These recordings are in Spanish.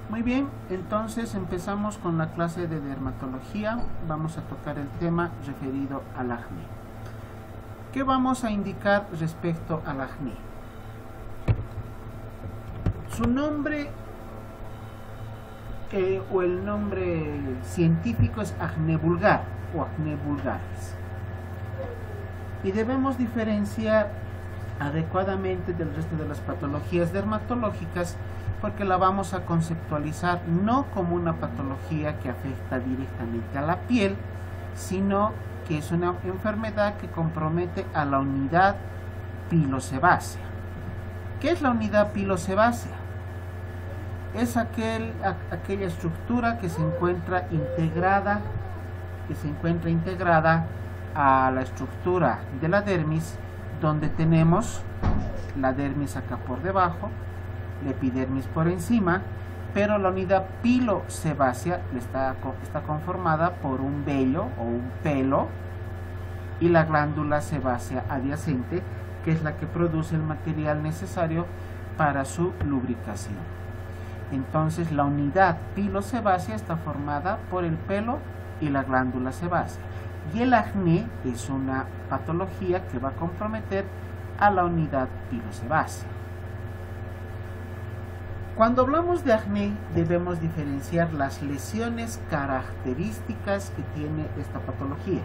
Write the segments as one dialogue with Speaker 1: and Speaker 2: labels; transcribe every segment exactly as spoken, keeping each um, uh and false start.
Speaker 1: Muy bien, entonces empezamos con la clase de dermatología. Vamos a tocar el tema referido al acné. ¿Qué vamos a indicar respecto al acné? Su nombre eh, o el nombre científico es acné vulgar o acné vulgaris. Y debemos diferenciar adecuadamente del resto de las patologías dermatológicas, porque la vamos a conceptualizar no como una patología que afecta directamente a la piel, sino que es una enfermedad que compromete a la unidad pilosebácea. ¿Qué es la unidad pilosebácea? Es aquel, a, aquella estructura que se encuentra integrada, que se encuentra integrada a la estructura de la dermis, donde tenemos la dermis acá por debajo, la epidermis por encima, pero la unidad pilosebácea está, está conformada por un vello o un pelo y la glándula sebácea adyacente, que es la que produce el material necesario para su lubricación. Entonces la unidad pilosebácea está formada por el pelo y la glándula sebácea, y el acné es una patología que va a comprometer a la unidad pilosebácea. Cuando hablamos de acné, debemos diferenciar las lesiones características que tiene esta patología.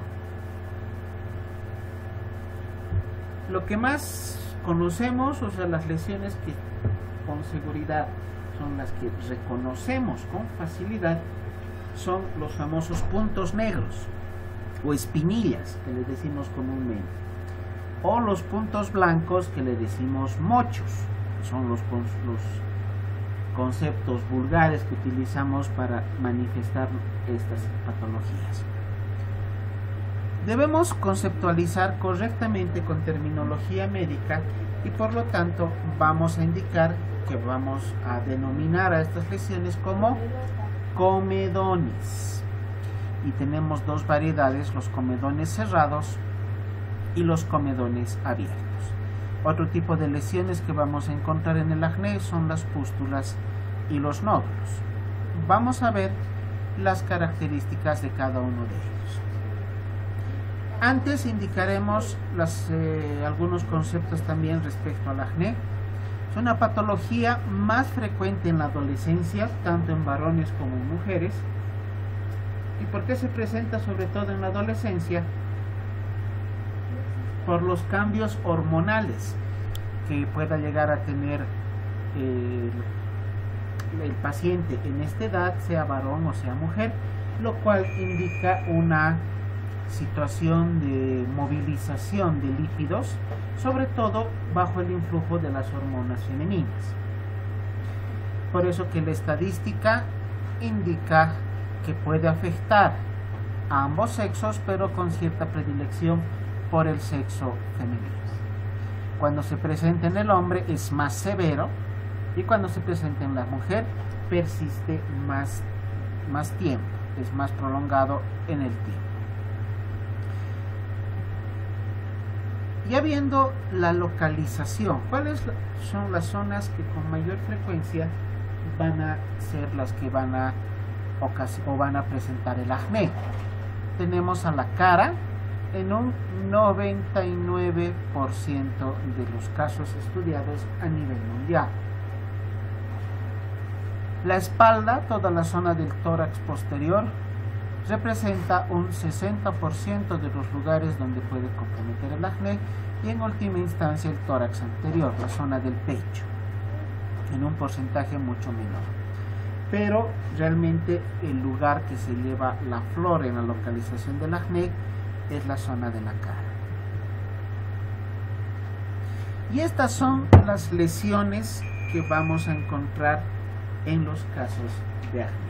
Speaker 1: Lo que más conocemos, o sea, las lesiones que con seguridad son las que reconocemos con facilidad, son los famosos puntos negros o espinillas, que le decimos comúnmente, o los puntos blancos, que le decimos mochos, que son los, los conceptos vulgares que utilizamos para manifestar estas patologías. Debemos conceptualizar correctamente con terminología médica y por lo tanto vamos a indicar que vamos a denominar a estas lesiones como comedones. Y tenemos dos variedades, los comedones cerrados y los comedones abiertos. Otro tipo de lesiones que vamos a encontrar en el acné son las pústulas y los nódulos. Vamos a ver las características de cada uno de ellos. Antes indicaremos las, eh, algunos conceptos también respecto al acné. Es una patología más frecuente en la adolescencia, tanto en varones como en mujeres. ¿Y por qué se presenta sobre todo en la adolescencia? Por los cambios hormonales que pueda llegar a tener eh, el paciente en esta edad, sea varón o sea mujer, lo cual indica una situación de movilización de líquidos, sobre todo bajo el influjo de las hormonas femeninas. Por eso que la estadística indica que puede afectar a ambos sexos, pero con cierta predilección por el sexo femenino. Cuando se presenta en el hombre es más severo, y cuando se presenta en la mujer persiste más, más tiempo, es más prolongado en el tiempo. Ya viendo la localización, ¿cuáles son las zonas que con mayor frecuencia van a ser las que van a o van a presentar el acné? Tenemos a la cara en un noventa y nueve por ciento de los casos estudiados a nivel mundial. La espalda, toda la zona del tórax posterior, representa un sesenta por ciento de los lugares donde puede comprometer el acné, y en última instancia el tórax anterior, la zona del pecho, en un porcentaje mucho menor. Pero realmente el lugar que se lleva la flor en la localización del acné es la zona de la cara. Y estas son las lesiones que vamos a encontrar en los casos de acné.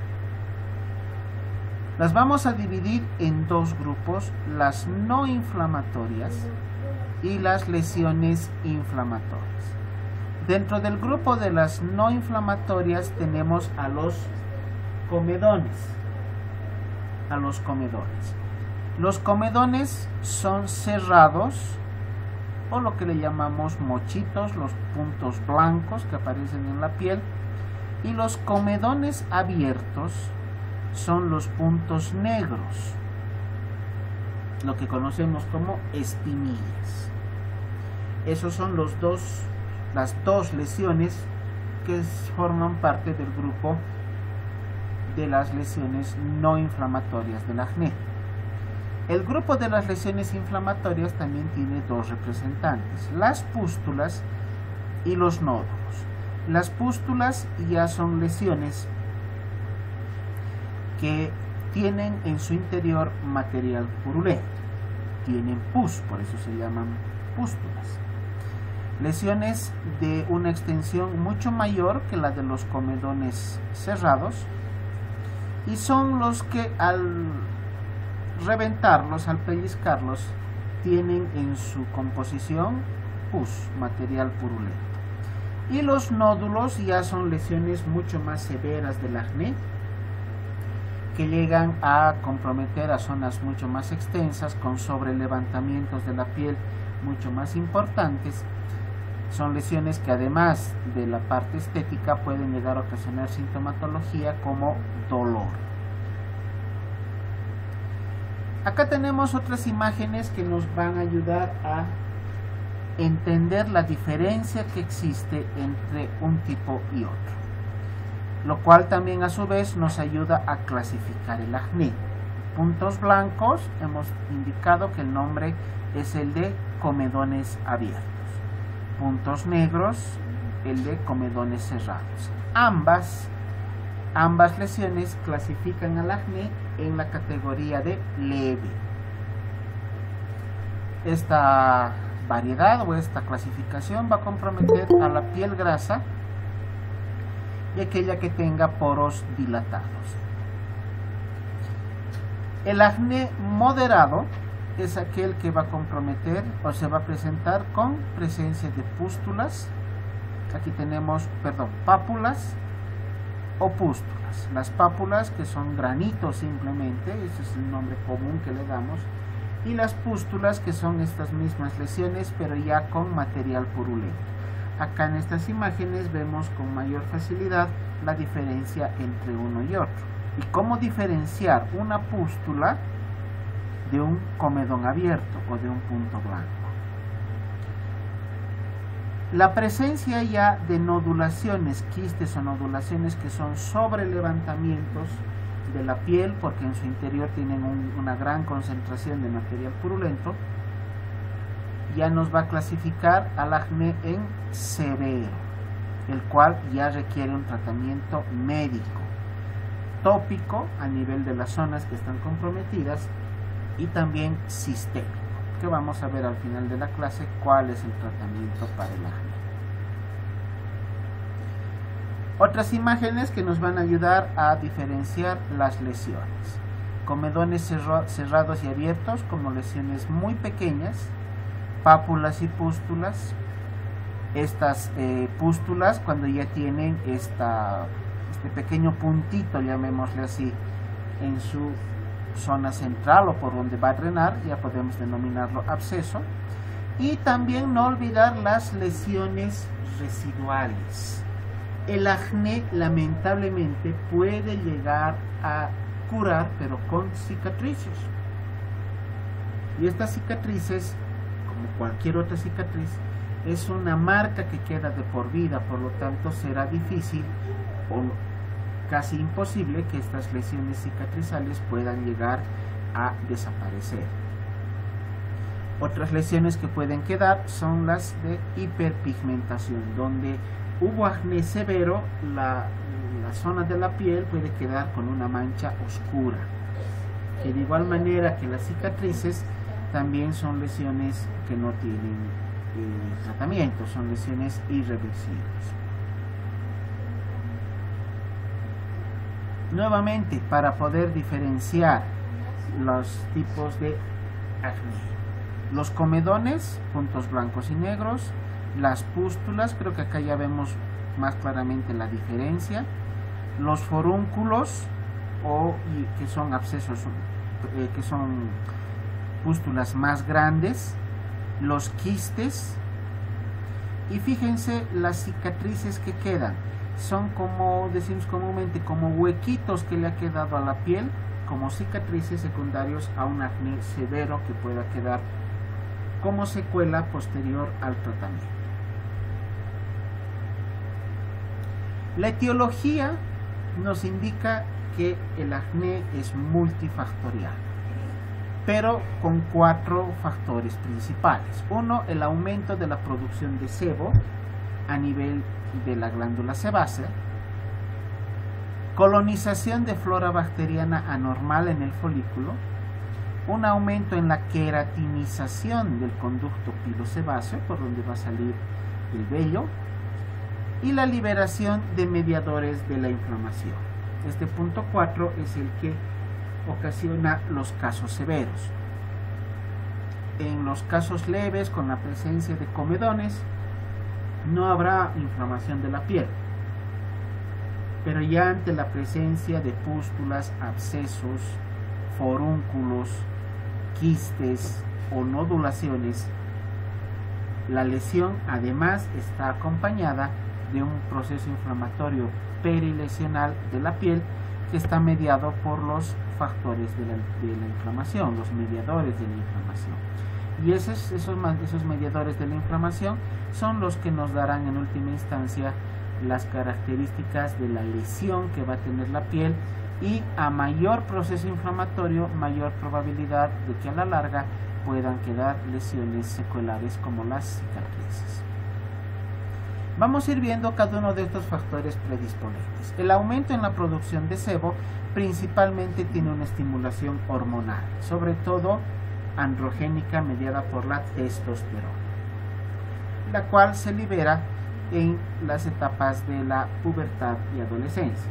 Speaker 1: Las vamos a dividir en dos grupos, las no inflamatorias y las lesiones inflamatorias. Dentro del grupo de las no inflamatorias tenemos a los comedones. A los comedones. Los comedones son cerrados, o lo que le llamamos mochitos, los puntos blancos que aparecen en la piel, Y los comedones abiertos son los puntos negros, lo que conocemos como espinillas. Esos son los dos, las dos lesiones que forman parte del grupo de las lesiones no inflamatorias del acné. El grupo de las lesiones inflamatorias también tiene dos representantes, las pústulas y los nódulos. Las pústulas ya son lesiones que tienen en su interior material purulento, tienen pus, por eso se llaman pústulas. Lesiones de una extensión mucho mayor que la de los comedones cerrados, y son los que al reventarlos, al pellizcarlos, tienen en su composición pus, material purulento. Y los nódulos ya son lesiones mucho más severas del acné, que llegan a comprometer a zonas mucho más extensas, con sobrelevantamientos de la piel mucho más importantes. Son lesiones que, además de la parte estética, pueden llegar a ocasionar sintomatología como dolor. Acá tenemos otras imágenes que nos van a ayudar a entender la diferencia que existe entre un tipo y otro, lo cual también a su vez nos ayuda a clasificar el acné. Puntos blancos, hemos indicado que el nombre es el de comedones abiertos. Puntos negros, el de comedones cerrados. Ambas, ambas lesiones clasifican al acné en la categoría de leve. Esta variedad o esta clasificación va a comprometer a la piel grasa y aquella que tenga poros dilatados. El acné moderado es aquel que va a comprometer o se va a presentar con presencia de pústulas. Aquí tenemos, perdón, pápulas o pústulas. Las pápulas, que son granitos simplemente, ese es el nombre común que le damos, y las pústulas, que son estas mismas lesiones pero ya con material purulento. Acá en estas imágenes vemos con mayor facilidad la diferencia entre uno y otro, y cómo diferenciar una pústula de un comedón abierto o de un punto blanco. La presencia ya de nodulaciones, quistes o nodulaciones, que son sobrelevantamientos de la piel porque en su interior tienen un, una gran concentración de material purulento, ya nos va a clasificar al acné en severo, el cual ya requiere un tratamiento médico, tópico a nivel de las zonas que están comprometidas, y también sistémico, que vamos a ver al final de la clase cuál es el tratamiento para el acné. Otras imágenes que nos van a ayudar a diferenciar las lesiones. Comedones cerrados y abiertos como lesiones muy pequeñas, pápulas y pústulas. Estas eh, pústulas, cuando ya tienen esta, este pequeño puntito, llamémosle así, en su zona central o por donde va a drenar, ya podemos denominarlo absceso. Y también no olvidar las lesiones residuales. El acné lamentablemente puede llegar a curar, pero con cicatrices. Y estas cicatrices, como cualquier otra cicatriz, es una marca que queda de por vida, por lo tanto será difícil o casi imposible que estas lesiones cicatrizales puedan llegar a desaparecer. Otras lesiones que pueden quedar son las de hiperpigmentación, donde hubo acné severo, la, la zona de la piel puede quedar con una mancha oscura, que de igual manera que las cicatrices también son lesiones que no tienen eh, tratamiento, son lesiones irreversibles. Nuevamente, para poder diferenciar los tipos de acné: los comedones, puntos blancos y negros; las pústulas, creo que acá ya vemos más claramente la diferencia; los forúnculos, o y, que son abscesos, eh, que son pústulas más grandes; los quistes; y fíjense las cicatrices que quedan. son, como decimos comúnmente, como huequitos que le ha quedado a la piel, como cicatrices secundarios a un acné severo que pueda quedar como secuela posterior al tratamiento. La etiología nos indica que el acné es multifactorial, pero con cuatro factores principales. Uno, el aumento de la producción de sebo a nivel de la glándula sebácea, colonización de flora bacteriana anormal en el folículo, un aumento en la queratinización del conducto pilosebáceo, por donde va a salir el vello, y la liberación de mediadores de la inflamación. Este punto cuatro es el que ocasiona los casos severos. En los casos leves, con la presencia de comedones, no habrá inflamación de la piel, pero ya ante la presencia de pústulas, abscesos, forúnculos, quistes o nodulaciones, la lesión además está acompañada de un proceso inflamatorio perilesional de la piel que está mediado por los factores de la, de la inflamación, los mediadores de la inflamación. Y esos, esos, esos mediadores de la inflamación son los que nos darán en última instancia las características de la lesión que va a tener la piel, y a mayor proceso inflamatorio, mayor probabilidad de que a la larga puedan quedar lesiones seculares como las cicatrices. Vamos a ir viendo cada uno de estos factores predisponentes. El aumento en la producción de sebo principalmente tiene una estimulación hormonal, sobre todo androgénica, mediada por la testosterona, la cual se libera en las etapas de la pubertad y adolescencia.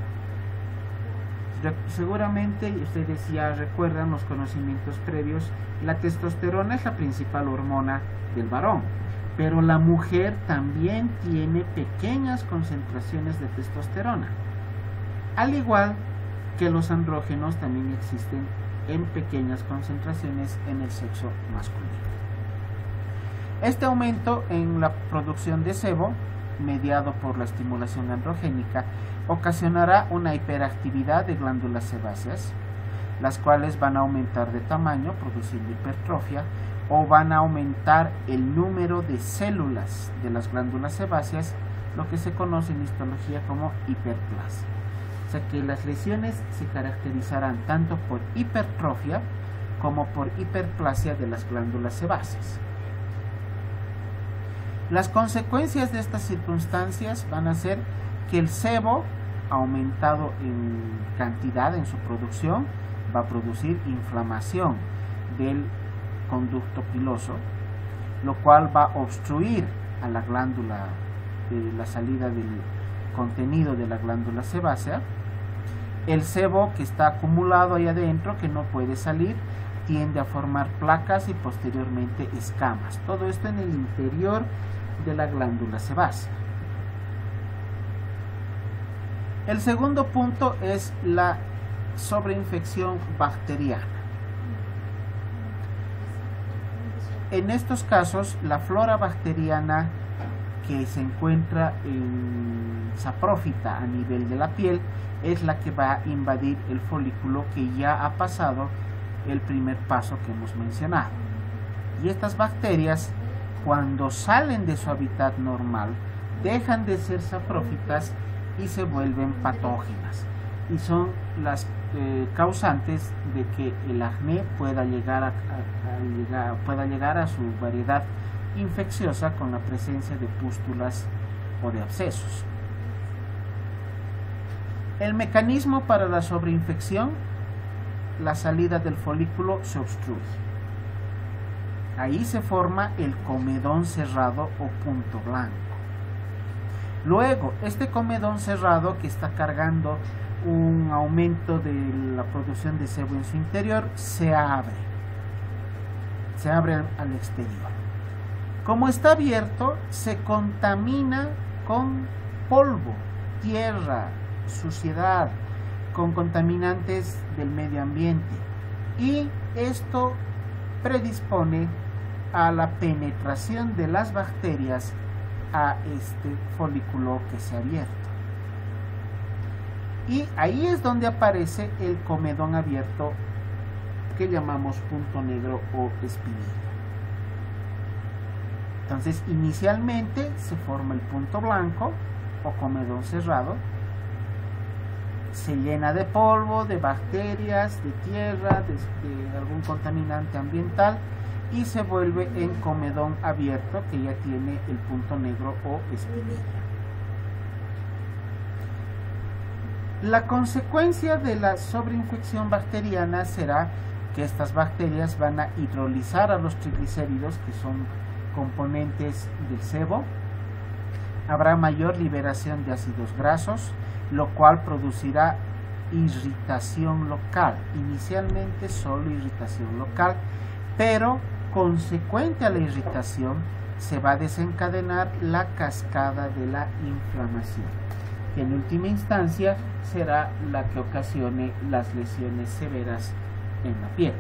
Speaker 1: Seguramente ustedes ya recuerdan los conocimientos previos, la testosterona es la principal hormona del varón, pero la mujer también tiene pequeñas concentraciones de testosterona, al igual que los andrógenos también existen en pequeñas concentraciones en el sexo masculino. Este aumento en la producción de sebo, mediado por la estimulación androgénica, ocasionará una hiperactividad de glándulas sebáceas, las cuales van a aumentar de tamaño, produciendo hipertrofia, o van a aumentar el número de células de las glándulas sebáceas, lo que se conoce en histología como hiperplasia. O sea que las lesiones se caracterizarán tanto por hipertrofia como por hiperplasia de las glándulas sebáceas. Las consecuencias de estas circunstancias van a ser que el sebo, aumentado en cantidad en su producción, va a producir inflamación del conducto piloso, lo cual va a obstruir a la glándula, de la salida del contenido de la glándula sebácea. El sebo que está acumulado ahí adentro, que no puede salir, tiende a formar placas y posteriormente escamas. Todo esto en el interior de la glándula sebácea. El segundo punto es la sobreinfección bacteriana. En estos casos, la flora bacteriana que se encuentra en saprófita a nivel de la piel es la que va a invadir el folículo, que ya ha pasado el primer paso que hemos mencionado. Y estas bacterias, cuando salen de su hábitat normal, dejan de ser saprófitas y se vuelven patógenas, y son las eh, causantes de que el acné pueda llegar a, a, a llegar, pueda llegar a su variedad infecciosa con la presencia de pústulas o de abscesos. El mecanismo para la sobreinfección: la salida del folículo se obstruye. Ahí se forma el comedón cerrado o punto blanco. Luego, este comedón cerrado, que está cargando un aumento de la producción de sebo en su interior, se abre. Se abre al, al exterior. Como está abierto, se contamina con polvo, tierra, suciedad, con contaminantes del medio ambiente, y esto predispone a la penetración de las bacterias a este folículo que se ha abierto. y ahí es donde aparece el comedón abierto que llamamos punto negro o espinilla. Entonces inicialmente se forma el punto blanco o comedón cerrado, se llena de polvo, de bacterias, de tierra, de, de algún contaminante ambiental y se vuelve en comedón abierto que ya tiene el punto negro o espinilla. La consecuencia de la sobreinfección bacteriana será que estas bacterias van a hidrolizar a los triglicéridos, que son componentes del sebo. Habrá mayor liberación de ácidos grasos, lo cual producirá irritación local. Inicialmente solo irritación local, pero consecuente a la irritación se va a desencadenar la cascada de la inflamación, que en última instancia será la que ocasione las lesiones severas en la piel.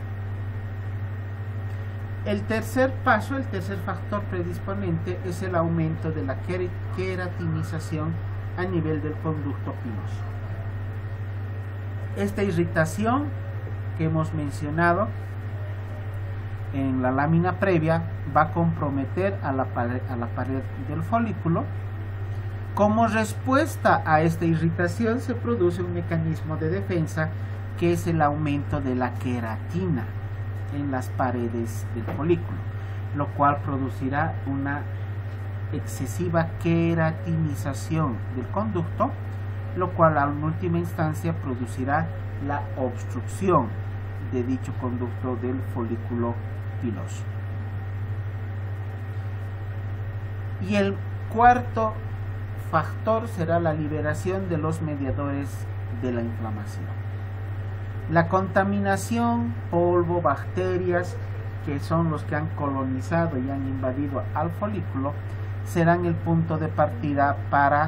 Speaker 1: El tercer paso, el tercer factor predisponente es el aumento de la queratinización a nivel del conducto piloso. Esta irritación que hemos mencionado en la lámina previa va a comprometer a la pared, a la pared del folículo. Como respuesta a esta irritación se produce un mecanismo de defensa que es el aumento de la queratina en las paredes del folículo, lo cual producirá una excesiva queratinización del conducto, lo cual en última instancia producirá la obstrucción de dicho conducto del folículo piloso. Y el cuarto factor será la liberación de los mediadores de la inflamación. La contaminación, polvo, bacterias, que son los que han colonizado y han invadido al folículo, serán el punto de partida para,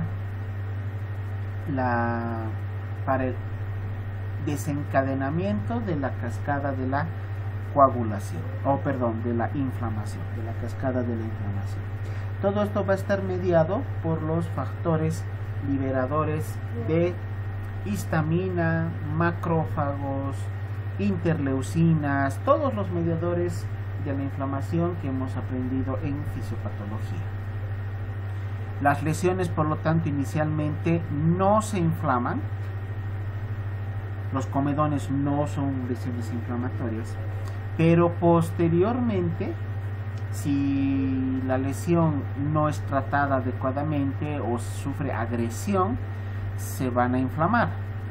Speaker 1: la, para el desencadenamiento de la cascada de la coagulación, o perdón, de la inflamación, de la cascada de la inflamación. Todo esto va a estar mediado por los factores liberadores de histamina, macrófagos, interleucinas, todos los mediadores de la inflamación que hemos aprendido en fisiopatología. Las lesiones, por lo tanto, inicialmente no se inflaman. Los comedones no son lesiones inflamatorias, pero posteriormente, si la lesión no es tratada adecuadamente o sufre agresión, se van a inflamar.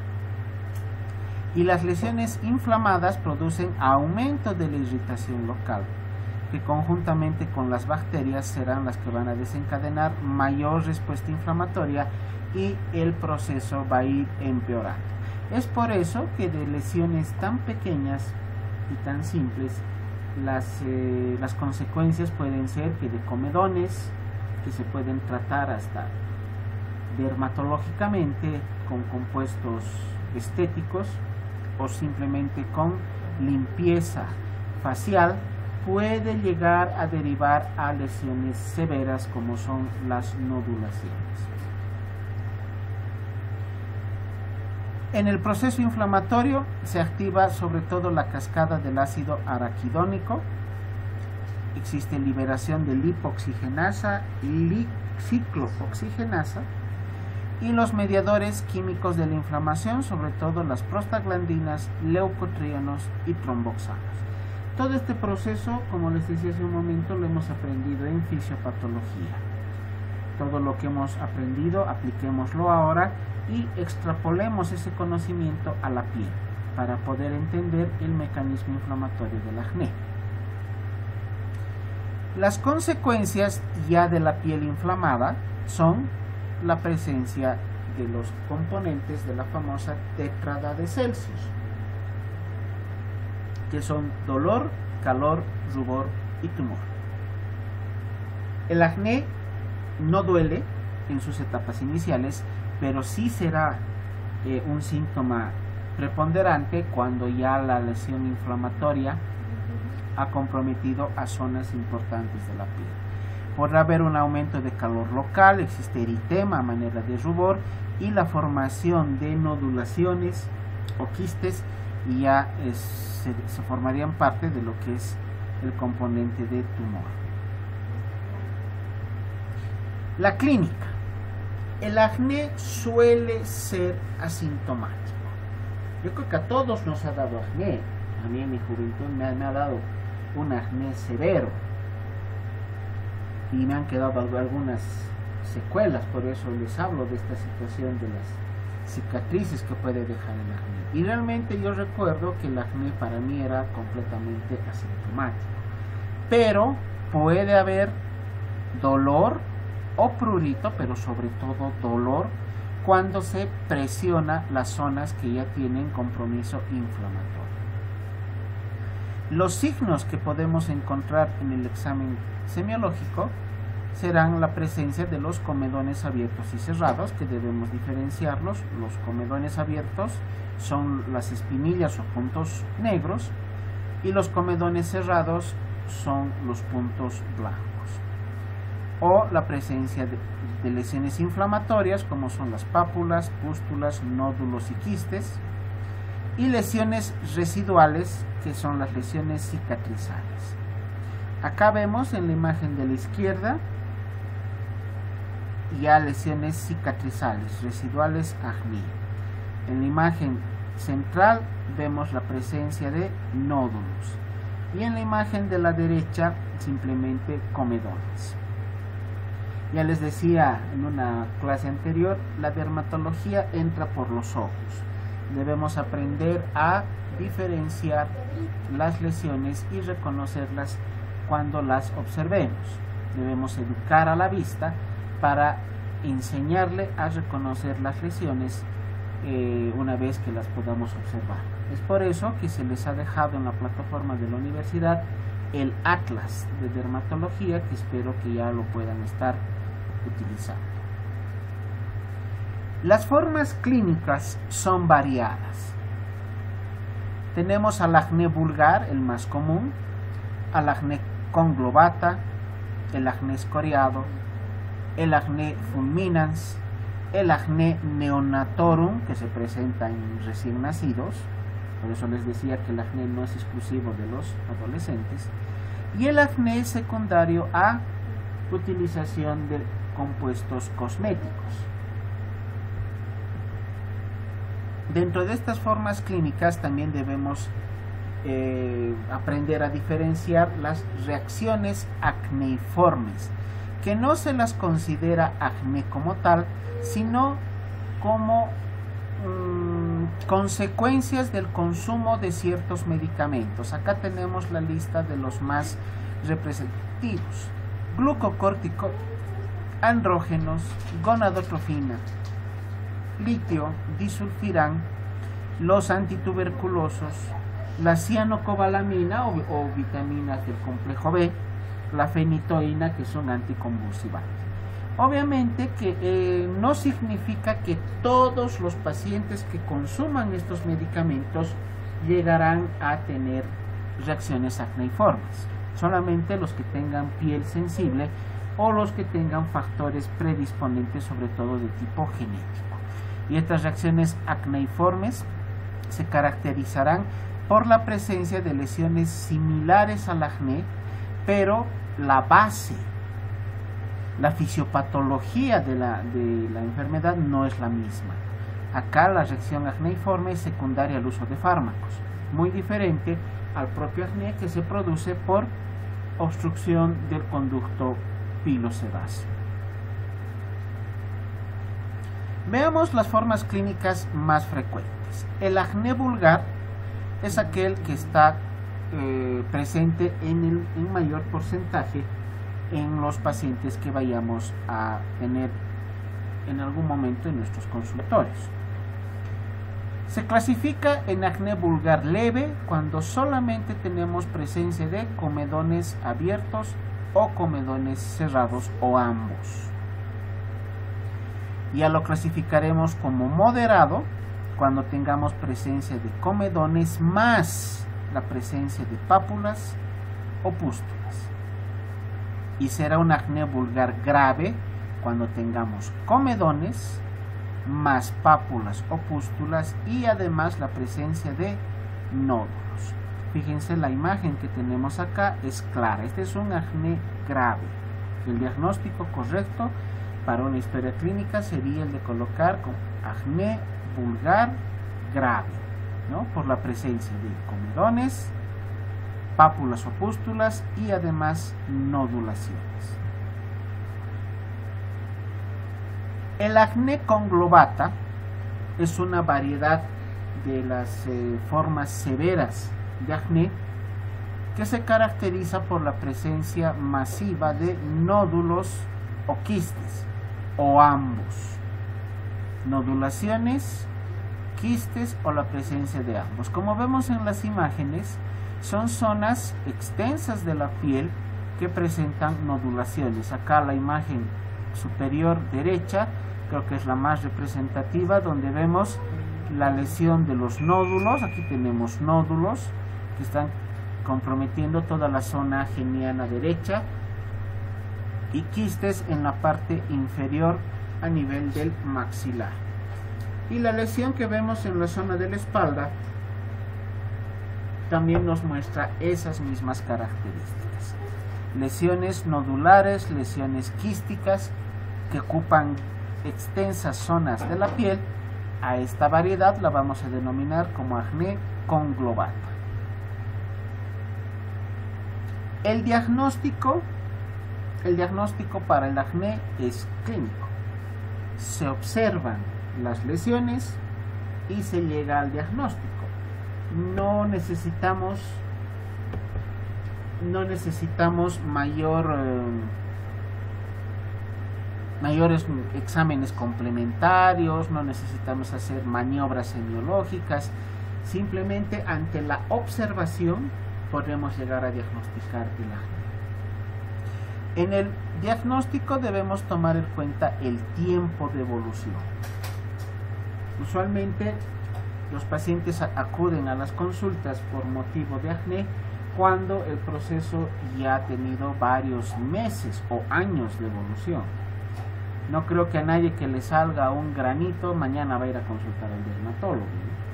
Speaker 1: Y las lesiones inflamadas producen aumento de la irritación local, que conjuntamente con las bacterias serán las que van a desencadenar mayor respuesta inflamatoria y el proceso va a ir empeorando. Es por eso que de lesiones tan pequeñas y tan simples, las, eh, las consecuencias pueden ser que de comedones, que se pueden tratar hasta dermatológicamente con compuestos estéticos o simplemente con limpieza facial, puede llegar a derivar a lesiones severas como son las nodulaciones. En el proceso inflamatorio se activa sobre todo la cascada del ácido araquidónico. Existe liberación de lipoxigenasa y ciclooxigenasa y los mediadores químicos de la inflamación, sobre todo las prostaglandinas, leucotrienos y tromboxanos. Todo este proceso, como les decía hace un momento, lo hemos aprendido en fisiopatología. Todo lo que hemos aprendido, apliquémoslo ahora y extrapolemos ese conocimiento a la piel para poder entender el mecanismo inflamatorio del acné. Las consecuencias ya de la piel inflamada son la presencia de los componentes de la famosa tétrada de Celsius, que son dolor, calor, rubor y tumor. El acné no duele en sus etapas iniciales, pero sí será eh, un síntoma preponderante cuando ya la lesión inflamatoria ha comprometido a zonas importantes de la piel. Podrá haber un aumento de calor local, existe eritema a manera de rubor y la formación de nodulaciones o quistes, y ya es, se, se formarían parte de lo que es el componente de tumor. La clínica. El acné suele ser asintomático. Yo creo que a todos nos ha dado acné. A mí en mi juventud me ha, me ha dado un acné severo y me han quedado algunas secuelas, por eso les hablo de esta situación de las cicatrices que puede dejar el acné. Y realmente yo recuerdo que el acné para mí era completamente asintomático, pero puede haber dolor o prurito, pero sobre todo dolor cuando se presiona las zonas que ya tienen compromiso inflamatorio. Los signos que podemos encontrar en el examen semiológico serán la presencia de los comedones abiertos y cerrados, que debemos diferenciarlos. Los comedones abiertos son las espinillas o puntos negros, y los comedones cerrados son los puntos blancos. O la presencia de, de lesiones inflamatorias, como son las pápulas, pústulas, nódulos y quistes, y lesiones residuales, que son las lesiones cicatrizales. Acá vemos en la imagen de la izquierda ya lesiones cicatrizales, residuales, acné. En la imagen central vemos la presencia de nódulos, y en la imagen de la derecha simplemente comedones. Ya les decía en una clase anterior, la dermatología entra por los ojos. Debemos aprender a diferenciar las lesiones y reconocerlas cuando las observemos. Debemos educar a la vista para enseñarle a reconocer las lesiones eh, una vez que las podamos observar. Es por eso que se les ha dejado en la plataforma de la universidad el Atlas de Dermatología, que espero que ya lo puedan estar utilizando. Las formas clínicas son variadas. Tenemos al acné vulgar, el más común, al acné conglobata, el acné escoriado, el acné fulminans, el acné neonatorum, que se presenta en recién nacidos, por eso les decía que el acné no es exclusivo de los adolescentes, y el acné secundario a utilización de compuestos cosméticos. Dentro de estas formas clínicas también debemos eh, aprender a diferenciar las reacciones acneiformes, que no se las considera acné como tal, sino como mmm, consecuencias del consumo de ciertos medicamentos. Acá tenemos la lista de los más representativos: glucocortico, andrógenos, gonadotrofina, litio, disulfiram, los antituberculosos, la cianocobalamina o, o vitaminas del complejo B, la fenitoína, que son anticonvulsivantes. Obviamente que eh, no significa que todos los pacientes que consuman estos medicamentos llegarán a tener reacciones acneiformes, solamente los que tengan piel sensible o los que tengan factores predisponentes, sobre todo de tipo genético. Y estas reacciones acneiformes se caracterizarán por la presencia de lesiones similares al acné, pero la base, la fisiopatología de la, de la enfermedad no es la misma. Acá la reacción acneiforme es secundaria al uso de fármacos, muy diferente al propio acné, que se produce por obstrucción del conducto pilosebáceo. Veamos las formas clínicas más frecuentes. El acné vulgar es aquel que está eh, presente en, el, en mayor porcentaje en los pacientes que vayamos a tener en algún momento en nuestros consultorios. Se clasifica en acné vulgar leve cuando solamente tenemos presencia de comedones abiertos o comedones cerrados o ambos. Ya lo clasificaremos como moderado cuando tengamos presencia de comedones más la presencia de pápulas o pústulas. y será un acné vulgar grave cuando tengamos comedones, más pápulas o pústulas y además la presencia de nódulos. Fíjense, la imagen que tenemos acá es clara. Este es un acné grave. El diagnóstico correcto para una historia clínica sería el de colocar con acné vulgar grave, ¿no? Por la presencia de comedones, pápulas o pústulas y además nodulaciones. El acné conglobata es una variedad de las eh, formas severas de acné que se caracteriza por la presencia masiva de nódulos o quistes o ambos, nodulaciones, quistes o la presencia de ambos. Como vemos en las imágenes, son zonas extensas de la piel que presentan nodulaciones. Acá la imagen superior derecha creo que es la más representativa, donde vemos la lesión de los nódulos. Aquí tenemos nódulos que están comprometiendo toda la zona geniana derecha y quistes en la parte inferior a nivel del maxilar. Y la lesión que vemos en la zona de la espalda también nos muestra esas mismas características. Lesiones nodulares, lesiones quísticas que ocupan extensas zonas de la piel. A esta variedad la vamos a denominar como acné conglobata. El diagnóstico, el diagnóstico para el acné es clínico. Se observan las lesiones y se llega al diagnóstico. No necesitamos, no necesitamos mayor, eh, mayores exámenes complementarios, no necesitamos hacer maniobras semiológicas. Simplemente ante la observación podemos llegar a diagnosticar el acné. En el diagnóstico debemos tomar en cuenta el tiempo de evolución. Usualmente los pacientes acuden a las consultas por motivo de acné cuando el proceso ya ha tenido varios meses o años de evolución. No creo que a nadie que le salga un granito mañana va a ir a consultar al dermatólogo.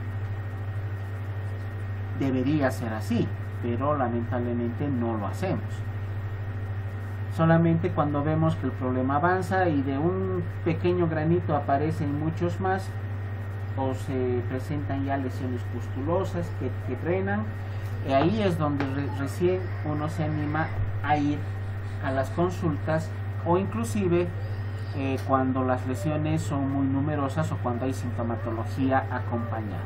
Speaker 1: Debería ser así, pero lamentablemente no lo hacemos. Solamente cuando vemos que el problema avanza y de un pequeño granito aparecen muchos más, o se presentan ya lesiones pustulosas que, que drenan, y ahí es donde re, recién uno se anima a ir a las consultas, o inclusive eh, cuando las lesiones son muy numerosas o cuando hay sintomatología acompañada.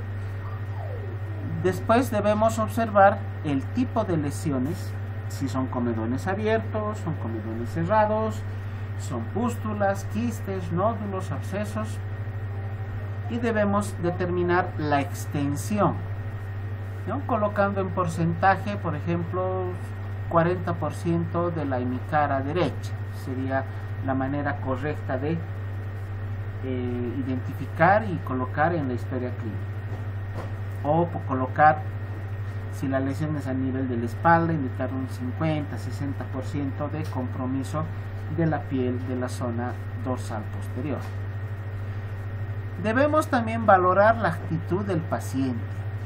Speaker 1: Después debemos observar el tipo de lesiones, si son comedones abiertos, son comedones cerrados, son pústulas, quistes, nódulos, abscesos, y debemos determinar la extensión, ¿no? Colocando en porcentaje, por ejemplo, cuarenta por ciento de la hemicara derecha. Sería la manera correcta de eh, identificar y colocar en la historia clínica. O colocar, si la lesión es a nivel de la espalda, indicar un cincuenta a sesenta por ciento de compromiso de la piel de la zona dorsal posterior. Debemos también valorar la actitud del paciente,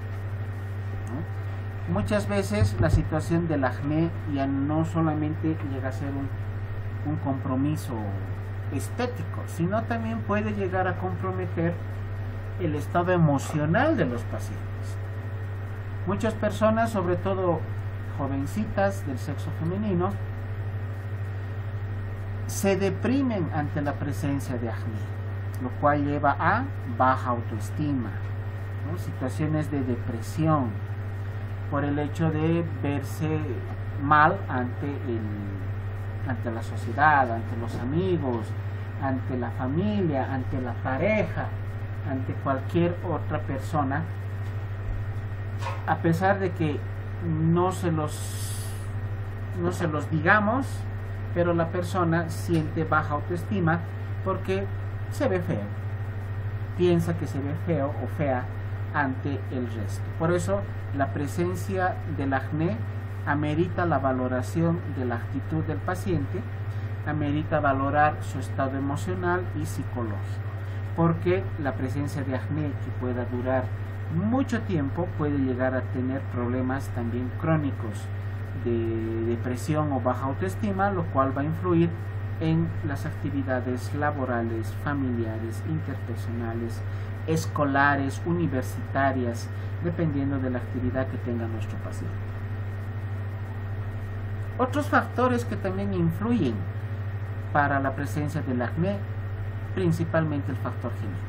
Speaker 1: ¿no? Muchas veces la situación del acné ya no solamente llega a ser un, un compromiso estético, sino también puede llegar a comprometer el estado emocional de los pacientes. Muchas personas, sobre todo jovencitas del sexo femenino, se deprimen ante la presencia de acné, lo cual lleva a baja autoestima, ¿no? Situaciones de depresión por el hecho de verse mal ante, el, ante la sociedad, ante los amigos, ante la familia, ante la pareja, ante cualquier otra persona, a pesar de que no se los, no se los digamos, pero la persona siente baja autoestima porque se ve feo, piensa que se ve feo o fea ante el resto. Por eso la presencia del acné amerita la valoración de la actitud del paciente, amerita valorar su estado emocional y psicológico, porque la presencia de acné que pueda durar mucho tiempo puede llegar a tener problemas también crónicos de depresión o baja autoestima, lo cual va a influir en las actividades laborales, familiares, interpersonales, escolares, universitarias, dependiendo de la actividad que tenga nuestro paciente. Otros factores que también influyen para la presencia del acné, principalmente el factor genético.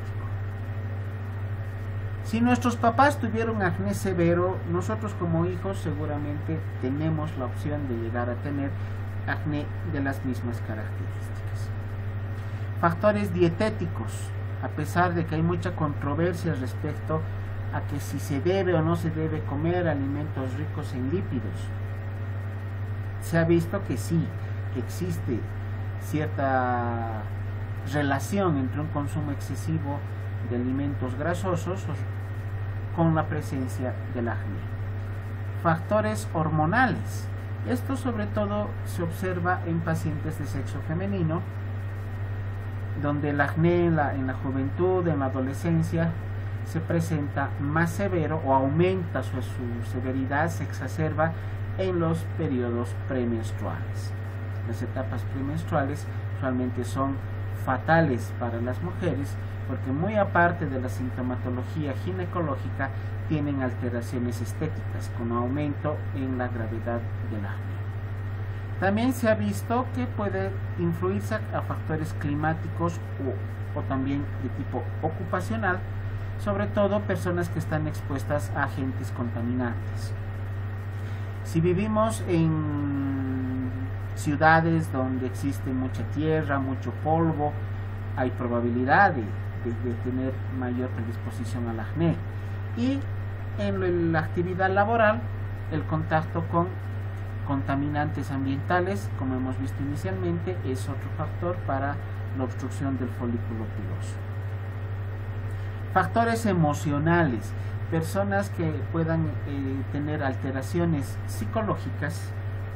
Speaker 1: Si nuestros papás tuvieron acné severo, nosotros como hijos seguramente tenemos la opción de llegar a tener acné de las mismas características. Factores dietéticos. A pesar de que hay mucha controversia respecto a que si se debe o no se debe comer alimentos ricos en lípidos, se ha visto que sí, que existe cierta relación entre un consumo excesivo de alimentos grasosos con la presencia del acné. Factores hormonales. Esto sobre todo se observa en pacientes de sexo femenino, donde el acné en la, en la juventud, en la adolescencia, se presenta más severo o aumenta su, su severidad, se exacerba en los periodos premenstruales. Las etapas premenstruales usualmente son fatales para las mujeres, porque muy aparte de la sintomatología ginecológica, tienen alteraciones estéticas con aumento en la gravedad del acné. También se ha visto que puede influirse a factores climáticos o, o también de tipo ocupacional, sobre todo personas que están expuestas a agentes contaminantes. Si vivimos en ciudades donde existe mucha tierra, mucho polvo, hay probabilidad de, de, de tener mayor predisposición al acné. Y en la actividad laboral, el contacto con contaminantes ambientales, como hemos visto inicialmente, es otro factor para la obstrucción del folículo piloso. Factores emocionales. Personas que puedan eh, tener alteraciones psicológicas,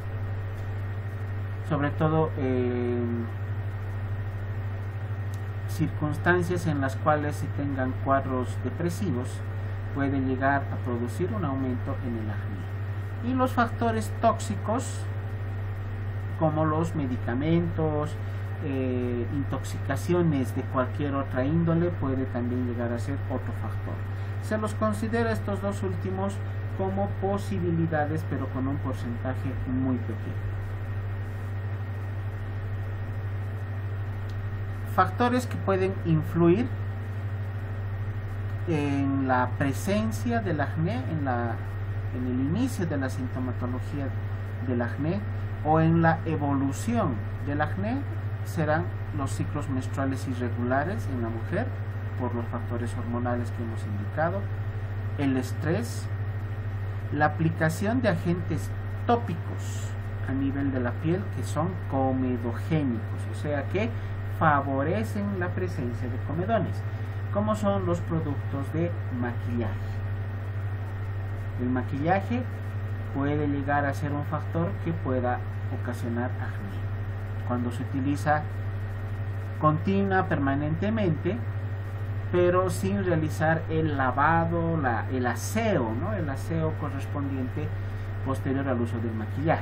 Speaker 1: sobre todo eh, circunstancias en las cuales se tengan cuadros depresivos, pueden llegar a producir un aumento en el acné. Y los factores tóxicos, como los medicamentos, eh, intoxicaciones de cualquier otra índole, puede también llegar a ser otro factor. Se los considera estos dos últimos como posibilidades, pero con un porcentaje muy pequeño. Factores que pueden influir en la presencia del acné, en, la, en el inicio de la sintomatología del acné o en la evolución del acné, serán los ciclos menstruales irregulares en la mujer, por los factores hormonales que hemos indicado, el estrés, la aplicación de agentes tópicos a nivel de la piel que son comedogénicos, o sea que favorecen la presencia de comedones, como son los productos de maquillaje. El maquillaje puede llegar a ser un factor que pueda ocasionar acné. Cuando se utiliza continua, permanentemente, pero sin realizar el lavado, la, el aseo, ¿no? el aseo correspondiente posterior al uso del maquillaje.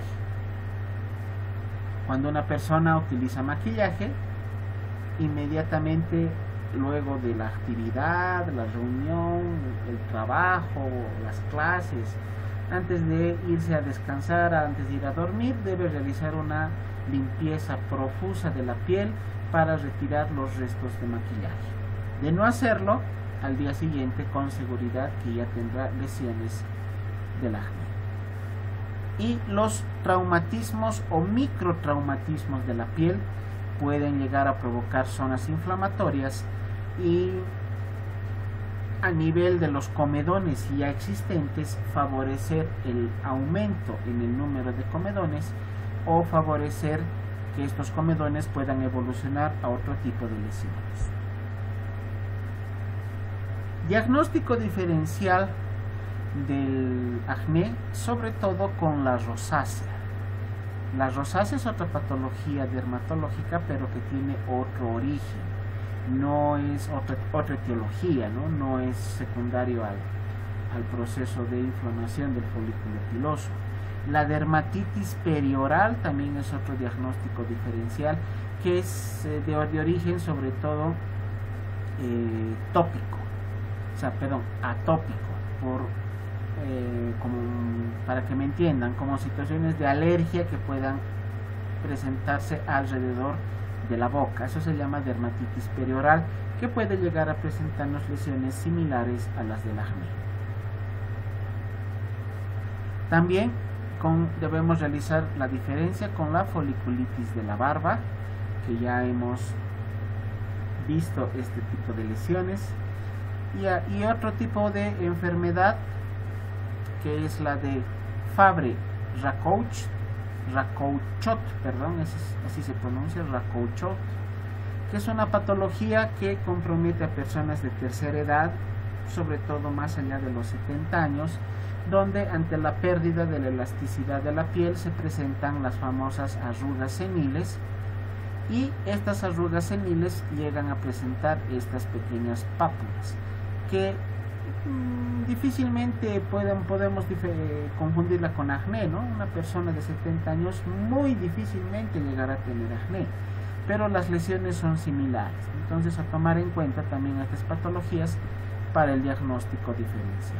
Speaker 1: Cuando una persona utiliza maquillaje, inmediatamente luego de la actividad, la reunión, el trabajo, las clases, antes de irse a descansar, antes de ir a dormir, debe realizar una limpieza profusa de la piel para retirar los restos de maquillaje. De no hacerlo, al día siguiente con seguridad que ya tendrá lesiones del acné. Y los traumatismos o microtraumatismos de la piel pueden llegar a provocar zonas inflamatorias y a nivel de los comedones ya existentes favorecer el aumento en el número de comedones o favorecer que estos comedones puedan evolucionar a otro tipo de lesiones. Diagnóstico diferencial del acné, sobre todo con la rosácea. La rosácea es otra patología dermatológica, pero que tiene otro origen, no es otra, otra etiología, ¿no? No es secundario al, al proceso de inflamación del folículo piloso. La dermatitis perioral también es otro diagnóstico diferencial, que es eh, de, de origen sobre todo eh, tópico, o sea, perdón, atópico, por, eh, como, para que me entiendan, como situaciones de alergia que puedan presentarse alrededor de la boca. Eso se llama dermatitis perioral, que puede llegar a presentarnos lesiones similares a las del acné. También con, debemos realizar la diferencia con la foliculitis de la barba, que ya hemos visto este tipo de lesiones, y, a, y otro tipo de enfermedad que es la de Fabry-Racouch, Racouchot, perdón, así, así se pronuncia, Racouchot, que es una patología que compromete a personas de tercera edad, sobre todo más allá de los setenta años, donde ante la pérdida de la elasticidad de la piel se presentan las famosas arrugas seniles, y estas arrugas seniles llegan a presentar estas pequeñas pápulas que mmm, difícilmente pueden, podemos confundirla con acné, ¿no? Una persona de setenta años muy difícilmente llegará a tener acné, pero las lesiones son similares. Entonces, a tomar en cuenta también estas patologías para el diagnóstico diferencial.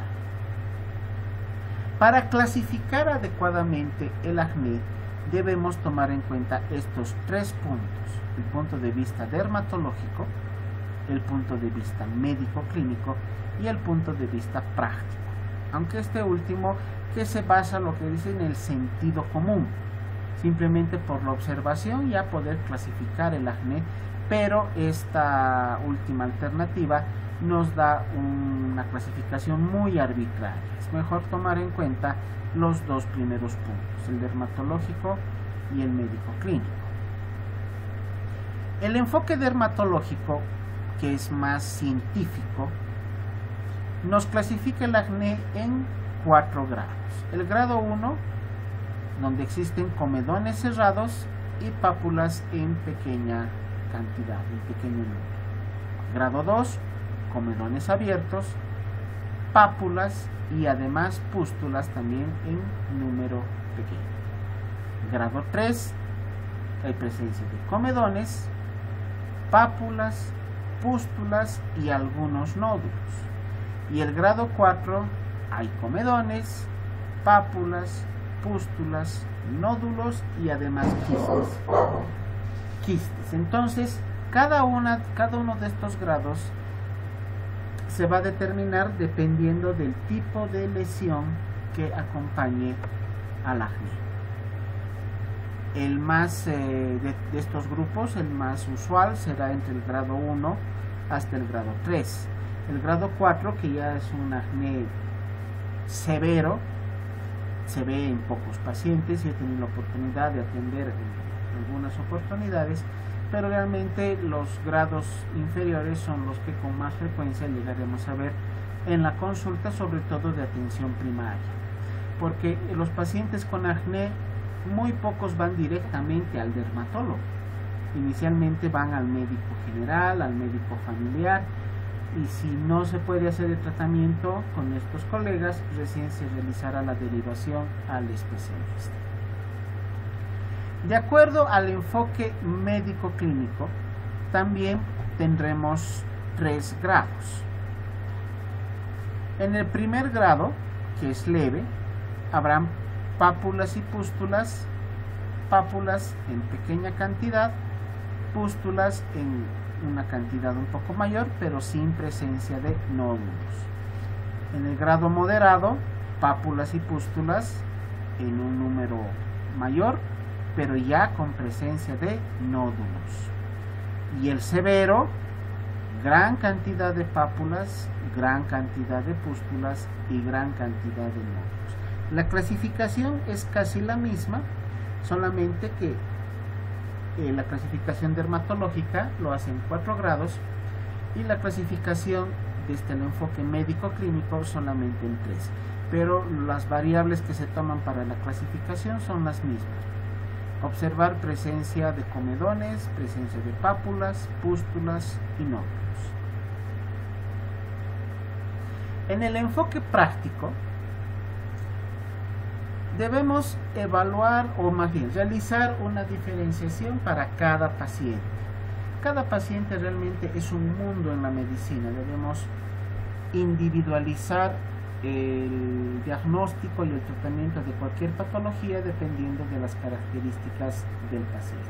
Speaker 1: Para clasificar adecuadamente el acné, debemos tomar en cuenta estos tres puntos: el punto de vista dermatológico, el punto de vista médico-clínico y el punto de vista práctico. Aunque este último, que se basa, lo que dice, en el sentido común, simplemente por la observación ya poder clasificar el acné, pero esta última alternativa nos da una clasificación muy arbitraria. Es mejor tomar en cuenta los dos primeros puntos, el dermatológico y el médico clínico. El enfoque dermatológico, que es más científico, nos clasifica el acné en cuatro grados. El grado uno, donde existen comedones cerrados y pápulas en pequeña cantidad, en pequeño número. Grado dos, comedones abiertos, pápulas y además pústulas también en número pequeño. Grado tres, hay presencia de comedones, pápulas, pústulas y algunos nódulos. Y el grado cuatro, hay comedones, pápulas, pústulas, nódulos y además quistes. quistes. Entonces, cada, una, cada uno de estos grados se va a determinar dependiendo del tipo de lesión que acompañe al acné. El más eh, de, de estos grupos, el más usual, será entre el grado uno hasta el grado tres. El grado cuatro, que ya es un acné severo, se ve en pocos pacientes y he tenido la oportunidad de atender en algunas oportunidades, pero realmente los grados inferiores son los que con más frecuencia llegaremos a ver en la consulta, sobre todo de atención primaria, porque los pacientes con acné muy pocos van directamente al dermatólogo. Inicialmente van al médico general, al médico familiar, y si no se puede hacer el tratamiento con estos colegas, recién se realizará la derivación al especialista. De acuerdo al enfoque médico-clínico, también tendremos tres grados. En el primer grado, que es leve, habrán pápulas y pústulas, pápulas en pequeña cantidad, pústulas en una cantidad un poco mayor, pero sin presencia de nódulos. En el grado moderado, pápulas y pústulas en un número mayor, pero ya con presencia de nódulos. Y el severo, gran cantidad de pápulas, gran cantidad de pústulas y gran cantidad de nódulos. La clasificación es casi la misma, solamente que eh, la clasificación dermatológica lo hace en cuatro grados y la clasificación desde el enfoque médico-clínico solamente en tres, pero las variables que se toman para la clasificación son las mismas. Observar presencia de comedones, presencia de pápulas, pústulas y nódulos. En el enfoque práctico, debemos evaluar, o más bien realizar una diferenciación para cada paciente. Cada paciente realmente es un mundo en la medicina. Debemos individualizar el diagnóstico y el tratamiento de cualquier patología dependiendo de las características del paciente.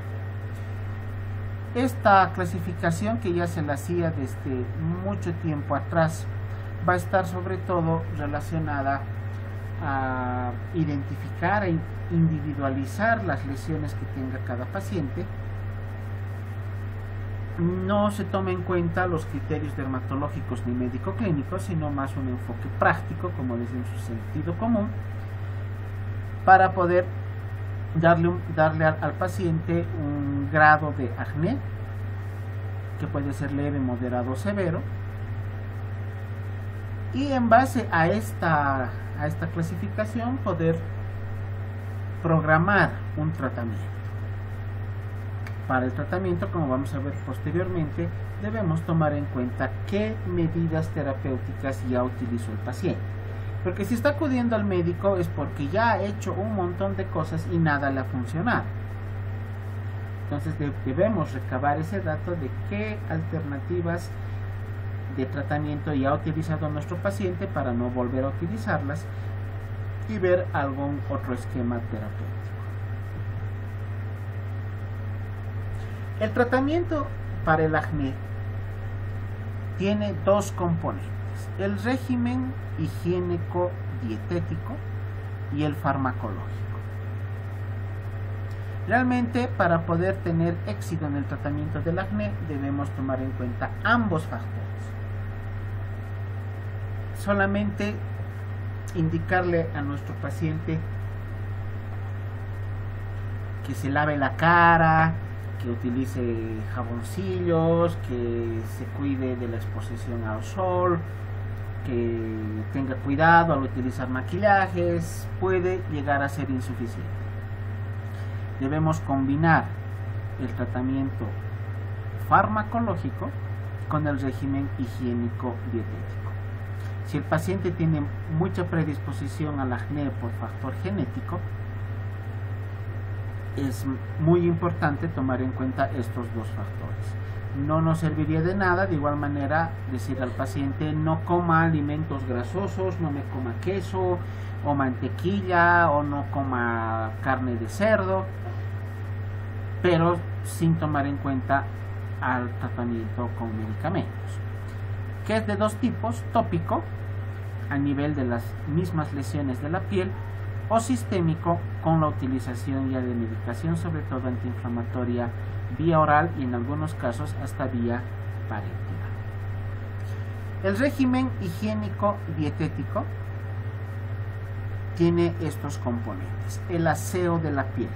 Speaker 1: Esta clasificación, que ya se la hacía desde mucho tiempo atrás, va a estar sobre todo relacionada a identificar e individualizar las lesiones que tenga cada paciente. No se toma en cuenta los criterios dermatológicos ni médico-clínicos, sino más un enfoque práctico, como desde su sentido común, para poder darle, un, darle al, al paciente un grado de acné, que puede ser leve, moderado o severo, y en base a esta, a esta clasificación poder programar un tratamiento. Para el tratamiento, como vamos a ver posteriormente, debemos tomar en cuenta qué medidas terapéuticas ya utilizó el paciente. Porque si está acudiendo al médico es porque ya ha hecho un montón de cosas y nada le ha funcionado. Entonces debemos recabar ese dato de qué alternativas de tratamiento ya ha utilizado nuestro paciente para no volver a utilizarlas y ver algún otro esquema terapéutico. El tratamiento para el acné tiene dos componentes: el régimen higiénico dietético y el farmacológico. Realmente, para poder tener éxito en el tratamiento del acné, debemos tomar en cuenta ambos factores. Solamente indicarle a nuestro paciente que se lave la cara, que utilice jaboncillos, que se cuide de la exposición al sol, que tenga cuidado al utilizar maquillajes, puede llegar a ser insuficiente. Debemos combinar el tratamiento farmacológico con el régimen higiénico dietético. Si el paciente tiene mucha predisposición al acné por factor genético, es muy importante tomar en cuenta estos dos factores. No nos serviría de nada, de igual manera, decir al paciente: no coma alimentos grasosos, no me coma queso o mantequilla, o no coma carne de cerdo, pero sin tomar en cuenta al tratamiento con medicamentos, que es de dos tipos: tópico, a nivel de las mismas lesiones de la piel, o sistémico, con la utilización ya de medicación, sobre todo antiinflamatoria, vía oral y en algunos casos hasta vía parenteral. El régimen higiénico dietético tiene estos componentes: el aseo de la piel,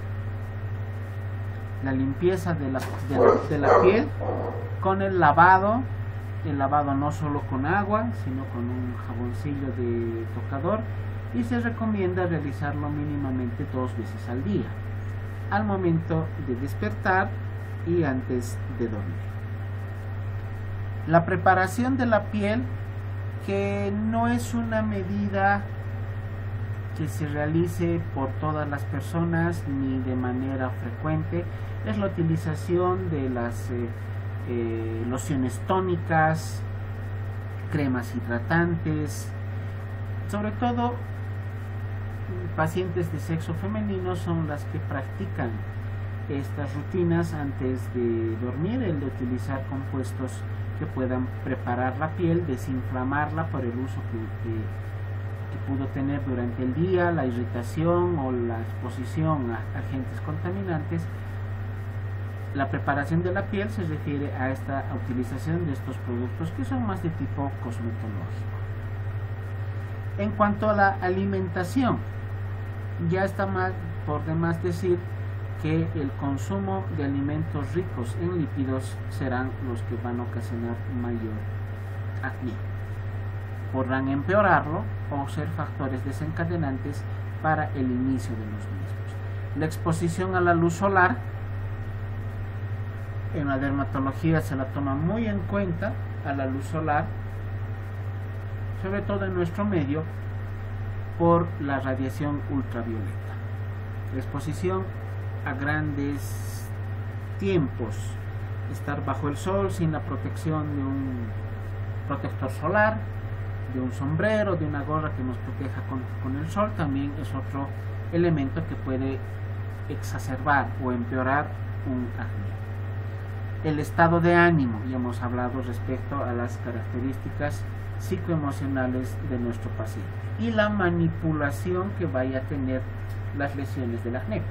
Speaker 1: la limpieza de la, de la, de la piel con el lavado, el lavado no solo con agua, sino con un jaboncillo de tocador, y se recomienda realizarlo mínimamente dos veces al día, al momento de despertar y antes de dormir. La preparación de la piel, que no es una medida que se realice por todas las personas ni de manera frecuente, es la utilización de las eh, eh, lociones tónicas, cremas hidratantes. Sobre todo pacientes de sexo femenino son las que practican estas rutinas antes de dormir, el de utilizar compuestos que puedan preparar la piel, desinflamarla por el uso que, que, que pudo tener durante el día, la irritación o la exposición a agentes contaminantes. La preparación de la piel se refiere a esta utilización de estos productos que son más de tipo cosmetológico. En cuanto a la alimentación, ya está más por demás decir que el consumo de alimentos ricos en lípidos serán los que van a ocasionar mayor acné. podrán empeorarlo o ser factores desencadenantes para el inicio de los mismos. La exposición a la luz solar en la dermatología se la toma muy en cuenta, a la luz solar, sobre todo en nuestro medio, por la radiación ultravioleta. La exposición a grandes tiempos, estar bajo el sol sin la protección de un protector solar, de un sombrero, de una gorra que nos proteja con, con el sol, también es otro elemento que puede exacerbar o empeorar un acné. El estado de ánimo, ya hemos hablado respecto a las características psicoemocionales de nuestro paciente, y la manipulación que vaya a tener las lesiones del acné.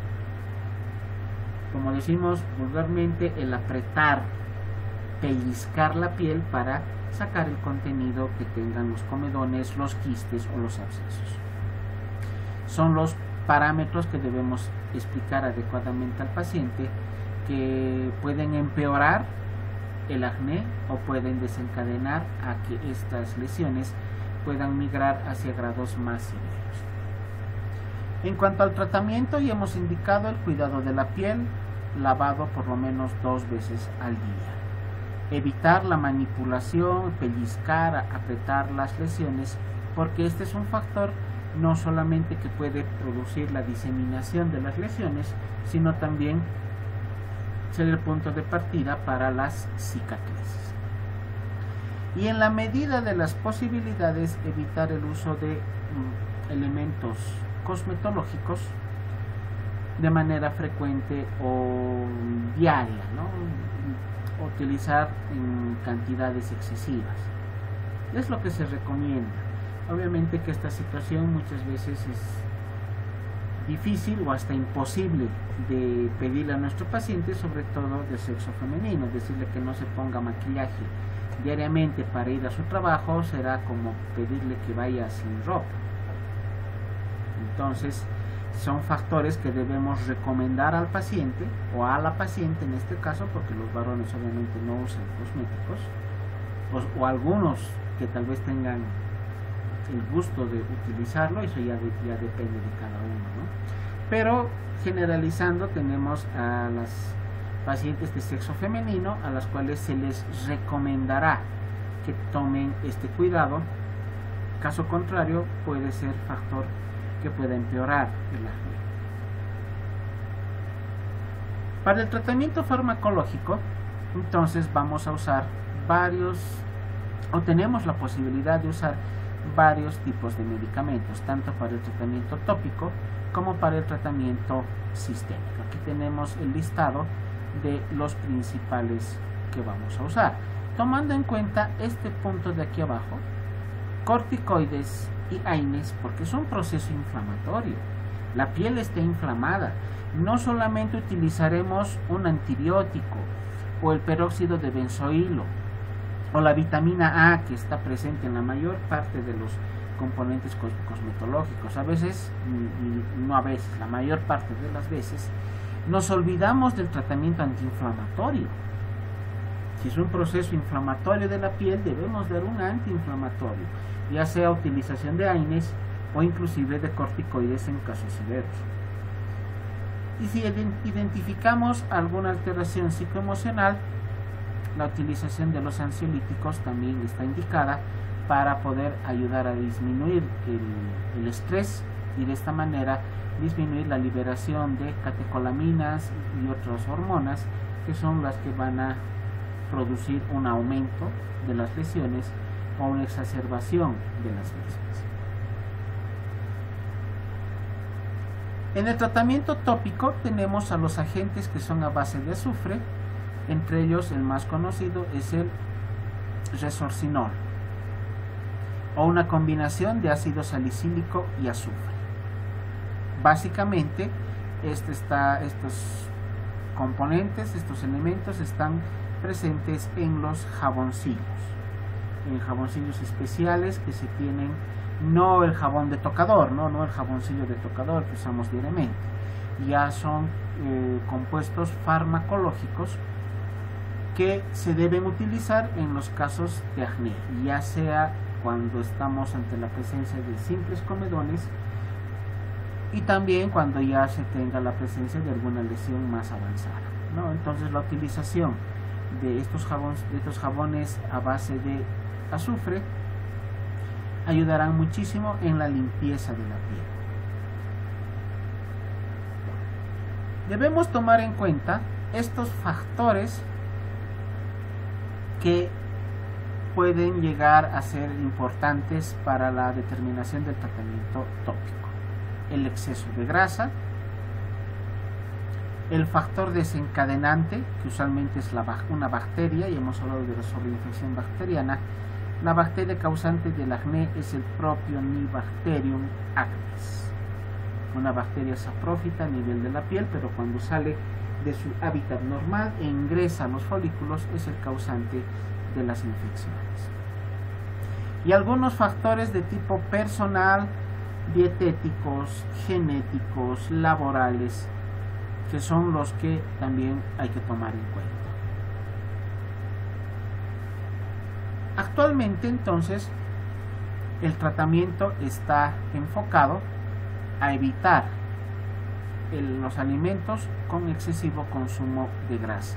Speaker 1: Como decimos vulgarmente, el apretar, pellizcar la piel para sacar el contenido que tengan los comedones, los quistes o los abscesos. Son los parámetros que debemos explicar adecuadamente al paciente, que pueden empeorar el acné o pueden desencadenar a que estas lesiones puedan migrar hacia grados más severos. En cuanto al tratamiento, ya hemos indicado el cuidado de la piel, lavado por lo menos dos veces al día. Evitar la manipulación, pellizcar, apretar las lesiones, porque este es un factor no solamente que puede producir la diseminación de las lesiones, sino también ser el punto de partida para las cicatrices. Y en la medida de las posibilidades, evitar el uso de mm, elementos cosmetológicos de manera frecuente o diaria, ¿no? Utilizar en cantidades excesivas. Es lo que se recomienda. Obviamente que esta situación muchas veces es difícil o hasta imposible de pedirle a nuestro paciente, sobre todo de sexo femenino. Decirle que no se ponga maquillaje diariamente para ir a su trabajo será como pedirle que vaya sin ropa. Entonces son factores que debemos recomendar al paciente o a la paciente en este caso, porque los varones obviamente no usan cosméticos, o, o algunos que tal vez tengan el gusto de utilizarlo, eso ya, de, ya depende de cada uno, ¿no? Pero generalizando, tenemos a las pacientes de sexo femenino a las cuales se les recomendará que tomen este cuidado. Caso contrario, puede ser factor que pueda empeorar el acné. Para el tratamiento farmacológico, entonces vamos a usar varios, o tenemos la posibilidad de usar varios tipos de medicamentos, tanto para el tratamiento tópico como para el tratamiento sistémico. Aquí tenemos el listado de los principales que vamos a usar, tomando en cuenta este punto de aquí abajo: corticoides y AINES, porque es un proceso inflamatorio. La piel está inflamada. No solamente utilizaremos un antibiótico o el peróxido de benzoilo o la vitamina A, que está presente en la mayor parte de los componentes cosmetológicos. A veces, no a veces, la mayor parte de las veces, nos olvidamos del tratamiento antiinflamatorio. Si es un proceso inflamatorio de la piel, debemos dar un antiinflamatorio, ya sea utilización de AINES o inclusive de corticoides en casos severos. Y si identificamos alguna alteración psicoemocional, la utilización de los ansiolíticos también está indicada para poder ayudar a disminuir el, el estrés y de esta manera disminuir la liberación de catecolaminas y otras hormonas que son las que van a producir un aumento de las lesiones o una exacerbación de las mismas. En el tratamiento tópico tenemos a los agentes que son a base de azufre. Entre ellos el más conocido es el resorcinol, o una combinación de ácido salicílico y azufre. Básicamente este está, estos componentes, estos elementos están presentes en los jaboncillos, en jaboncillos especiales que se tienen, no el jabón de tocador, no, no el jaboncillo de tocador que usamos diariamente, ya son eh, compuestos farmacológicos que se deben utilizar en los casos de acné, ya sea cuando estamos ante la presencia de simples comedones y también cuando ya se tenga la presencia de alguna lesión más avanzada, ¿no? Entonces la utilización de estos jabones, de estos jabones a base de azufre ayudarán muchísimo en la limpieza de la piel. Debemos tomar en cuenta estos factores que pueden llegar a ser importantes para la determinación del tratamiento tópico: el exceso de grasa, el factor desencadenante, que usualmente es la, una bacteria, y hemos hablado de la sobreinfección bacteriana. La bacteria causante del acné es el Propionibacterium acnes, una bacteria saprófita a nivel de la piel, pero cuando sale de su hábitat normal e ingresa a los folículos es el causante de las infecciones. Y algunos factores de tipo personal, dietéticos, genéticos, laborales, que son los que también hay que tomar en cuenta. Actualmente, entonces, el tratamiento está enfocado a evitar el, los alimentos con excesivo consumo de grasa,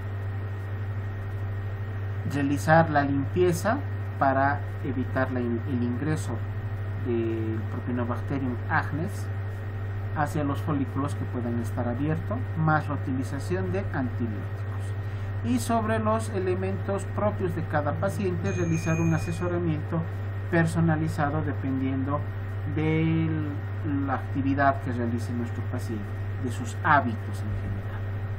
Speaker 1: realizar la limpieza para evitar la, el ingreso del Propionibacterium acnes hacia los folículos que puedan estar abiertos, más la utilización de antibióticos. Y sobre los elementos propios de cada paciente, realizar un asesoramiento personalizado dependiendo de la actividad que realice nuestro paciente, de sus hábitos en general.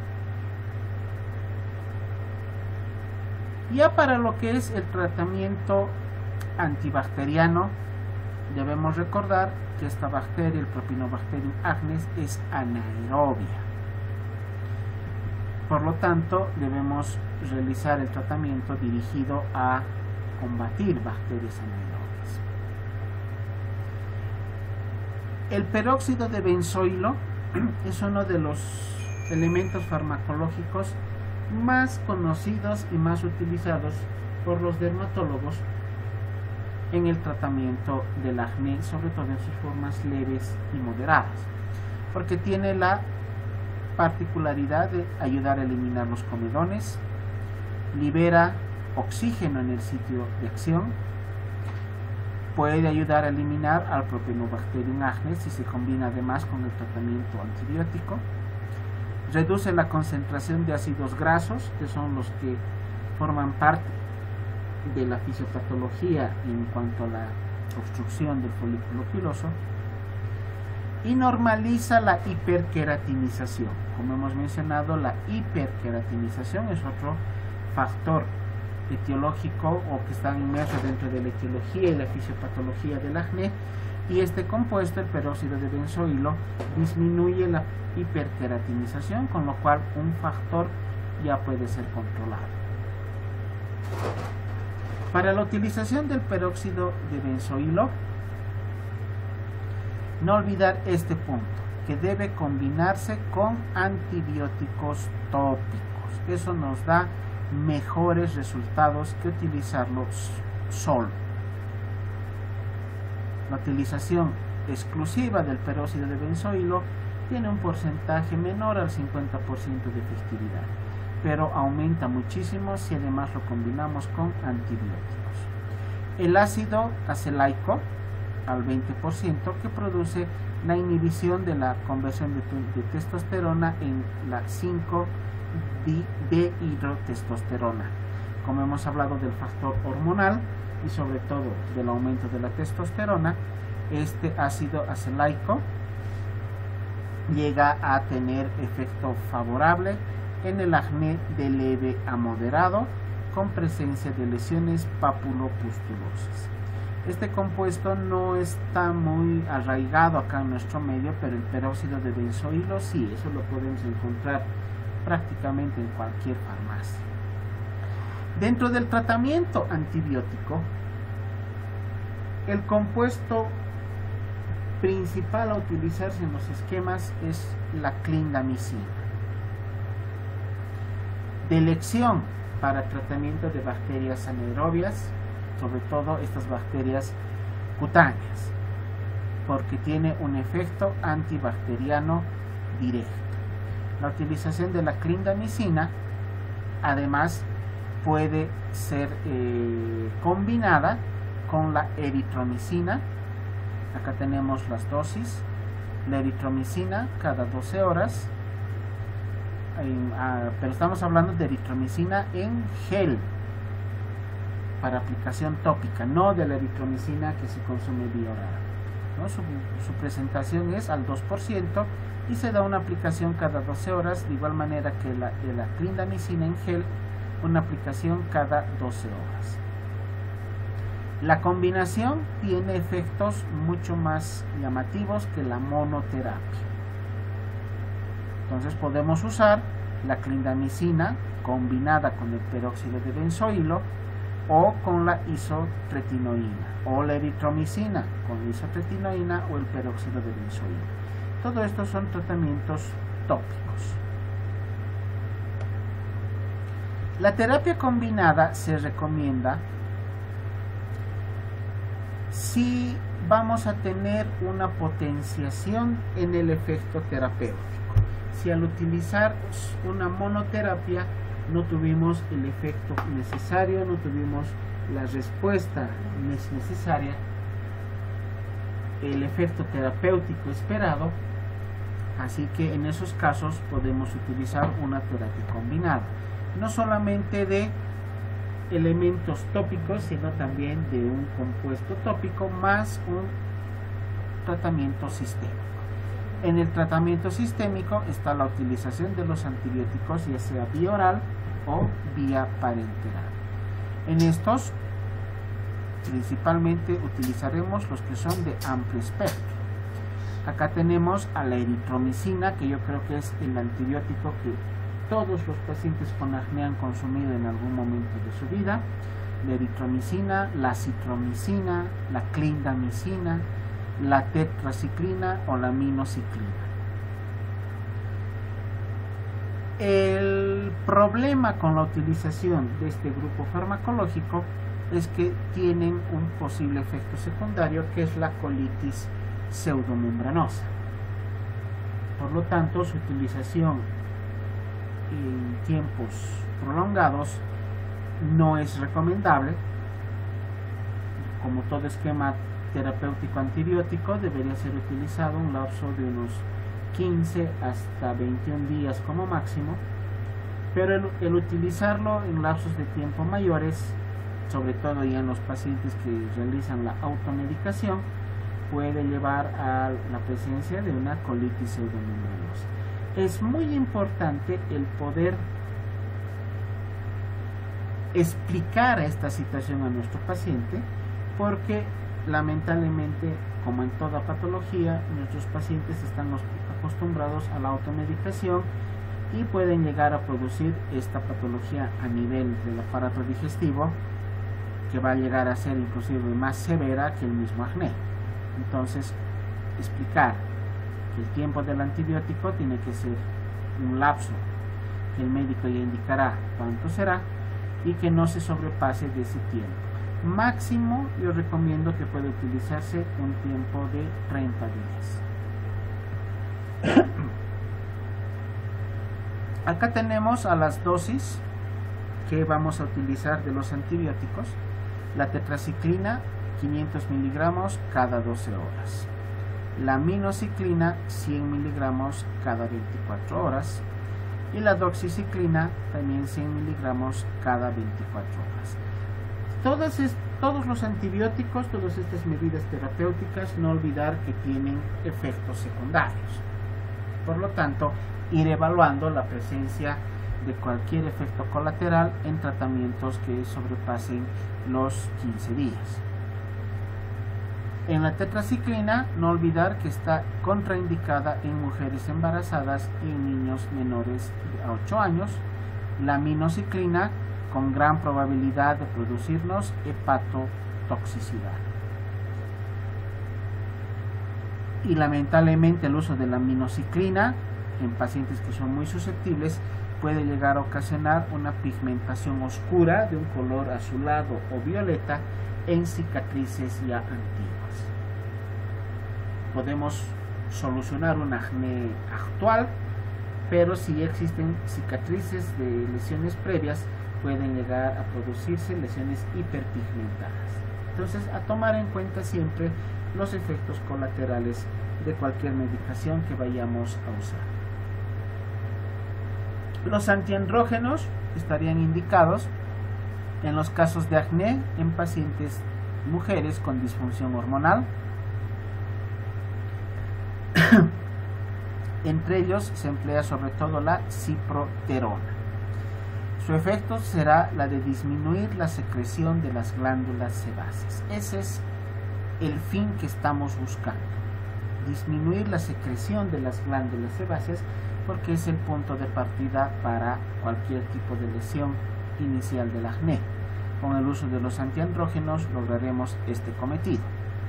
Speaker 1: Ya para lo que es el tratamiento antibacteriano, debemos recordar que esta bacteria, el Propionibacterium acnes, es anaerobia. Por lo tanto, debemos realizar el tratamiento dirigido a combatir bacterias anaerobias. El peróxido de benzoilo es uno de los elementos farmacológicos más conocidos y más utilizados por los dermatólogos en el tratamiento del acné, sobre todo en sus formas leves y moderadas, porque tiene la particularidad de ayudar a eliminar los comedones, libera oxígeno en el sitio de acción, puede ayudar a eliminar al Propionibacterium acnes si se combina además con el tratamiento antibiótico, reduce la concentración de ácidos grasos, que son los que forman parte de la fisiopatología en cuanto a la obstrucción del folículo piloso, y normaliza la hiperqueratinización. Como hemos mencionado, la hiperqueratinización es otro factor etiológico o que está inmerso dentro de la etiología y la fisiopatología del acné, y este compuesto, el peróxido de benzoilo, disminuye la hiperqueratinización, con lo cual un factor ya puede ser controlado. Para la utilización del peróxido de benzoilo, no olvidar este punto, que debe combinarse con antibióticos tópicos. Eso nos da mejores resultados que utilizarlo solo. La utilización exclusiva del peróxido de benzoilo tiene un porcentaje menor al cincuenta por ciento de efectividad, pero aumenta muchísimo si además lo combinamos con antibióticos. El ácido acelaico al veinte por ciento, que produce la inhibición de la conversión de, de testosterona en la cinco D hidrotestosterona. Como hemos hablado del factor hormonal y sobre todo del aumento de la testosterona, este ácido acelaico llega a tener efecto favorable en el acné de leve a moderado, con presencia de lesiones papulopustulosas. Este compuesto no está muy arraigado acá en nuestro medio, pero el peróxido de benzoilo sí, eso lo podemos encontrar prácticamente en cualquier farmacia. Dentro del tratamiento antibiótico, el compuesto principal a utilizarse en los esquemas es la clindamicina. De elección para tratamiento de bacterias anaerobias, sobre todo estas bacterias cutáneas, porque tiene un efecto antibacteriano directo. La utilización de la clindamicina además puede ser eh, combinada con la eritromicina. Acá tenemos las dosis. La eritromicina cada doce horas, en, ah, pero estamos hablando de eritromicina en gel para aplicación tópica, no de la eritromicina que se consume vía oral, ¿no? Su, su presentación es al dos por ciento y se da una aplicación cada doce horas, de igual manera que la, de la clindamicina en gel, una aplicación cada doce horas. La combinación tiene efectos mucho más llamativos que la monoterapia. Entonces podemos usar la clindamicina combinada con el peróxido de benzoilo o con la isotretinoína, o la eritromicina con la isotretinoína o el peróxido de benzoilo. Todo esto son tratamientos tópicos. La terapia combinada se recomienda si vamos a tener una potenciación en el efecto terapéutico. Si al utilizar una monoterapia no tuvimos el efecto necesario, no tuvimos la respuesta necesaria, el efecto terapéutico esperado, así que en esos casos podemos utilizar una terapia combinada, no solamente de elementos tópicos, sino también de un compuesto tópico más un tratamiento sistémico. En el tratamiento sistémico está la utilización de los antibióticos, ya sea vía oral o vía parenteral. En estos principalmente utilizaremos los que son de amplio espectro. Acá tenemos a la eritromicina, que yo creo que es el antibiótico que todos los pacientes con acné han consumido en algún momento de su vida. La eritromicina, la citromicina, la clindamicina, la tetraciclina o la minociclina. El problema con la utilización de este grupo farmacológico es que tienen un posible efecto secundario, que es la colitis pseudomembranosa. Por lo tanto, su utilización en tiempos prolongados no es recomendable. Como todo esquema terapéutico antibiótico, debería ser utilizado un lapso de unos quince hasta veintiún días como máximo, pero el, el utilizarlo en lapsos de tiempo mayores, sobre todo ya en los pacientes que realizan la automedicación, puede llevar a la presencia de una colitis pseudomembranosa. Es muy importante el poder explicar esta situación a nuestro paciente, porque lamentablemente, como en toda patología, nuestros pacientes están acostumbrados a la automedicación y pueden llegar a producir esta patología a nivel del aparato digestivo, que va a llegar a ser inclusive más severa que el mismo acné. Entonces, explicar que el tiempo del antibiótico tiene que ser un lapso que el médico ya indicará cuánto será y que no se sobrepase de ese tiempo. Máximo, yo recomiendo que pueda utilizarse un tiempo de treinta días. Acá tenemos a las dosis que vamos a utilizar de los antibióticos. La tetraciclina, quinientos miligramos cada doce horas. La minociclina, cien miligramos cada veinticuatro horas. Y la doxiciclina, también cien miligramos cada veinticuatro horas. Todas es, todos los antibióticos, todas estas medidas terapéuticas, no olvidar que tienen efectos secundarios. Por lo tanto, ir evaluando la presencia de cualquier efecto colateral en tratamientos que sobrepasen los quince días. En la tetraciclina, no olvidar que está contraindicada en mujeres embarazadas y en niños menores a ocho años. La minociclina, con gran probabilidad de producirnos hepatotoxicidad. Y lamentablemente el uso de la minociclina en pacientes que son muy susceptibles puede llegar a ocasionar una pigmentación oscura de un color azulado o violeta en cicatrices ya antiguas. Podemos solucionar un acné actual, pero si existen cicatrices de lesiones previas, pueden llegar a producirse lesiones hiperpigmentadas. Entonces, a tomar en cuenta siempre los efectos colaterales de cualquier medicación que vayamos a usar. Los antiandrógenos estarían indicados en los casos de acné en pacientes mujeres con disfunción hormonal. Entre ellos se emplea sobre todo la ciproterona. Su efecto será la de disminuir la secreción de las glándulas sebáceas. Ese es el fin que estamos buscando. Disminuir la secreción de las glándulas sebáceas, porque es el punto de partida para cualquier tipo de lesión inicial del acné. Con el uso de los antiandrógenos lograremos este cometido.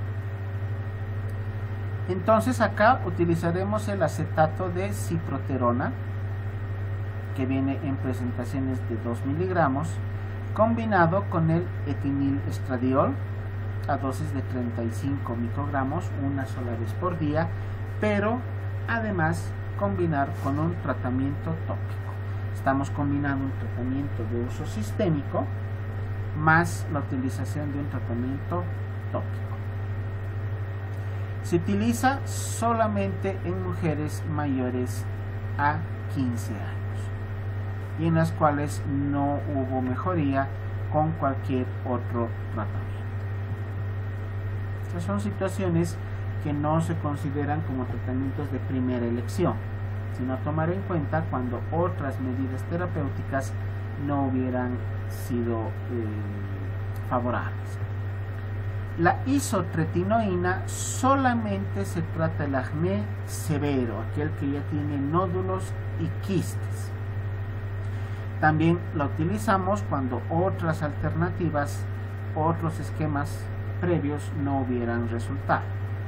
Speaker 1: Entonces acá utilizaremos el acetato de ciproterona, que viene en presentaciones de dos miligramos, combinado con el etinil-estradiol a dosis de treinta y cinco microgramos una sola vez por día, pero además combinar con un tratamiento tópico. Estamos combinando un tratamiento de uso sistémico más la utilización de un tratamiento tópico. Se utiliza solamente en mujeres mayores a quince años y en las cuales no hubo mejoría con cualquier otro tratamiento. Estas son situaciones que no se consideran como tratamientos de primera elección, sino tomar en cuenta cuando otras medidas terapéuticas no hubieran sido eh, favorables. La isotretinoína solamente se trata el acné severo, aquel que ya tiene nódulos y quistes. También la utilizamos cuando otras alternativas, otros esquemas previos no hubieran resultado.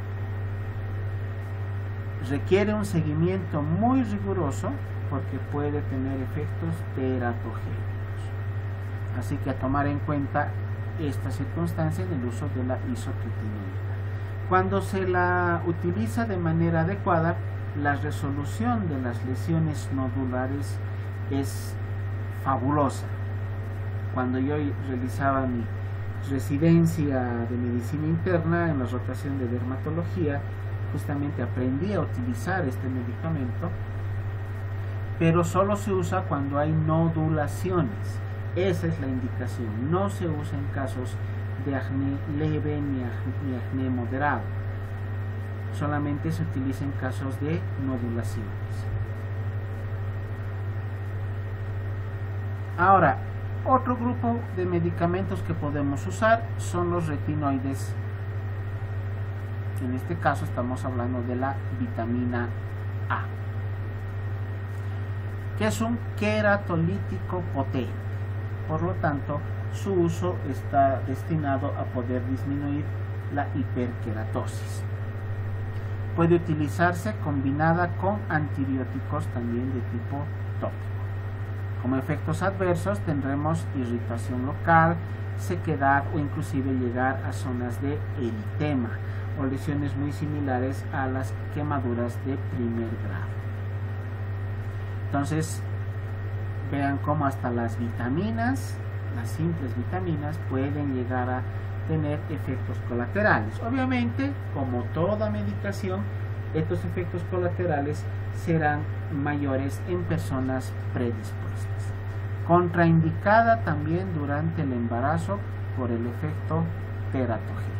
Speaker 1: Requiere un seguimiento muy riguroso porque puede tener efectos teratogénicos. Así que a tomar en cuenta esta circunstancia en el uso de la isotretinoína. Cuando se la utiliza de manera adecuada, la resolución de las lesiones nodulares es fabulosa. Cuando yo realizaba mi residencia de medicina interna en la rotación de dermatología, justamente aprendí a utilizar este medicamento, pero solo se usa cuando hay nodulaciones. Esa es la indicación. No se usa en casos de acné leve ni acné, ni acné moderado. Solamente se utiliza en casos de nodulaciones. Ahora, otro grupo de medicamentos que podemos usar son los retinoides. En este caso estamos hablando de la vitamina A, que es un queratolítico potente. Por lo tanto, su uso está destinado a poder disminuir la hiperkeratosis. Puede utilizarse combinada con antibióticos también de tipo tópico. Como efectos adversos tendremos irritación local, sequedad o inclusive llegar a zonas de eritema o lesiones muy similares a las quemaduras de primer grado. Entonces, vean cómo hasta las vitaminas, las simples vitaminas, pueden llegar a tener efectos colaterales. Obviamente, como toda medicación, estos efectos colaterales serán mayores en personas predispuestas. Contraindicada también durante el embarazo por el efecto teratogénico.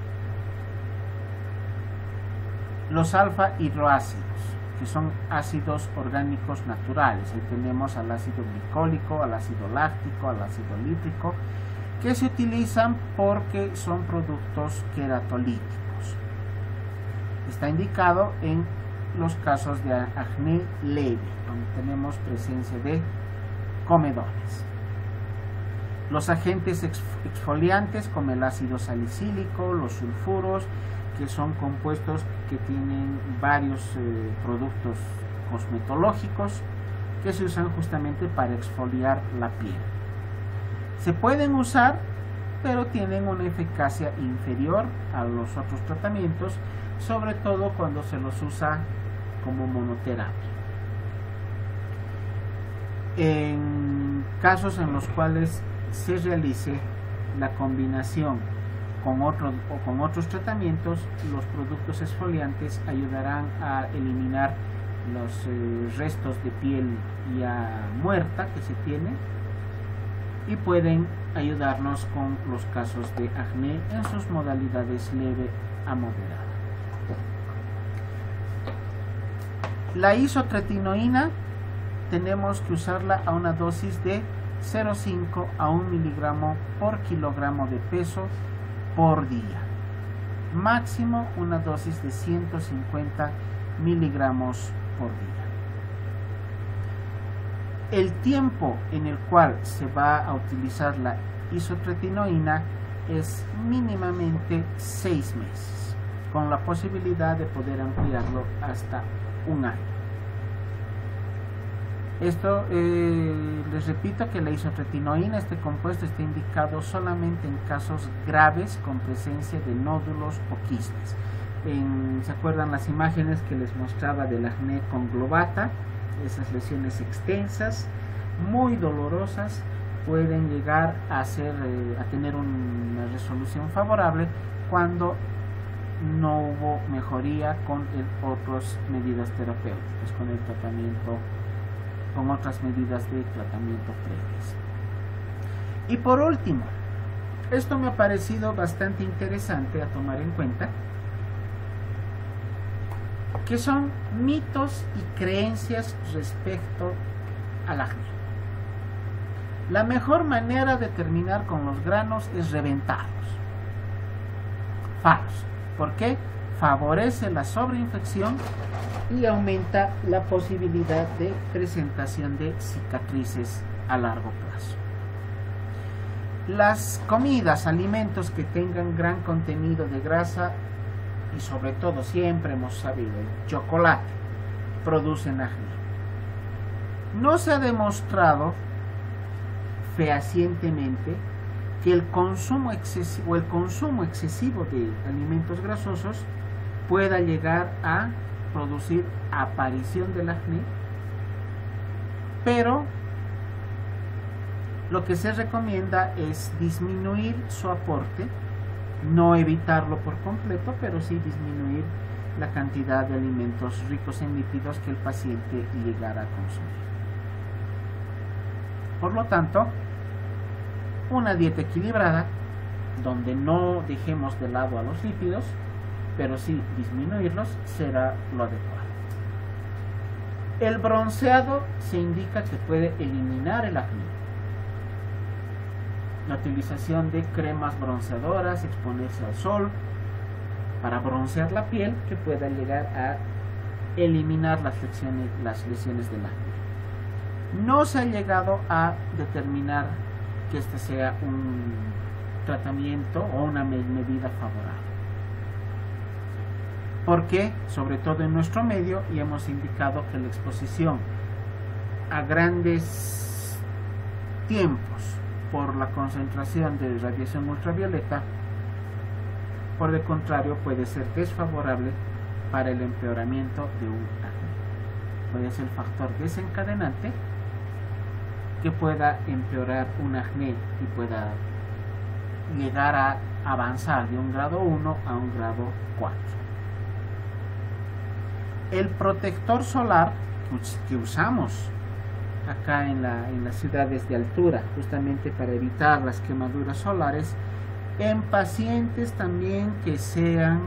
Speaker 1: Los alfa hidroácidos, que son ácidos orgánicos naturales. Ahí tenemos al ácido glicólico, al ácido láctico, al ácido lítrico, que se utilizan porque son productos queratolíticos. Está indicado en los casos de acné leve, donde tenemos presencia de comedones. Los agentes exfoliantes como el ácido salicílico, los sulfuros, que son compuestos que tienen varios eh, productos cosmetológicos, que se usan justamente para exfoliar la piel. Se pueden usar, pero tienen una eficacia inferior a los otros tratamientos, sobre todo cuando se los usa como monoterapia. En casos en los cuales se realice la combinación con, otro, o con otros tratamientos, los productos exfoliantes ayudarán a eliminar los eh, restos de piel ya muerta que se tiene y pueden ayudarnos con los casos de acné en sus modalidades leve a moderada. La isotretinoína tenemos que usarla a una dosis de cero coma cinco a un miligramo por kilogramo de peso por día. Máximo una dosis de ciento cincuenta miligramos por día. El tiempo en el cual se va a utilizar la isotretinoína es mínimamente seis meses, con la posibilidad de poder ampliarlo hasta un año. Esto, eh, les repito que la isotretinoína, este compuesto, está indicado solamente en casos graves con presencia de nódulos o quistes. En, ¿se acuerdan las imágenes que les mostraba del acné conglobata? Esas lesiones extensas, muy dolorosas, pueden llegar a, ser, eh, a tener una resolución favorable cuando no hubo mejoría con el, otras medidas terapéuticas, con el tratamiento, con otras medidas de tratamiento previas. Y por último, esto me ha parecido bastante interesante a tomar en cuenta, que son mitos y creencias respecto al acné. La mejor manera de terminar con los granos es reventarlos. Falso. ¿Por qué? Favorece la sobreinfección y aumenta la posibilidad de presentación de cicatrices a largo plazo. Las comidas, alimentos que tengan gran contenido de grasa, y sobre todo siempre hemos sabido, el chocolate, producen acné. No se ha demostrado fehacientemente que el consumo excesivo, el consumo excesivo de alimentos grasosos pueda llegar a producir aparición del acné, pero lo que se recomienda es disminuir su aporte, no evitarlo por completo, pero sí disminuir la cantidad de alimentos ricos en lípidos que el paciente llegara a consumir. Por lo tanto, una dieta equilibrada, donde no dejemos de lado a los lípidos, pero sí disminuirlos, será lo adecuado. El bronceado se indica que puede eliminar el acné. La utilización de cremas bronceadoras, exponerse al sol para broncear la piel, que pueda llegar a eliminar las lesiones, las lesiones del acné. No se ha llegado a determinar que este sea un tratamiento o una medida favorable. Porque, sobre todo en nuestro medio, y hemos indicado que la exposición a grandes tiempos por la concentración de radiación ultravioleta, por el contrario, puede ser desfavorable para el empeoramiento de un acné. Puede ser el factor desencadenante que pueda empeorar un acné y pueda llegar a avanzar de un grado uno a un grado cuatro. El protector solar que usamos acá en, la, en las ciudades de altura, justamente para evitar las quemaduras solares, en pacientes también que sean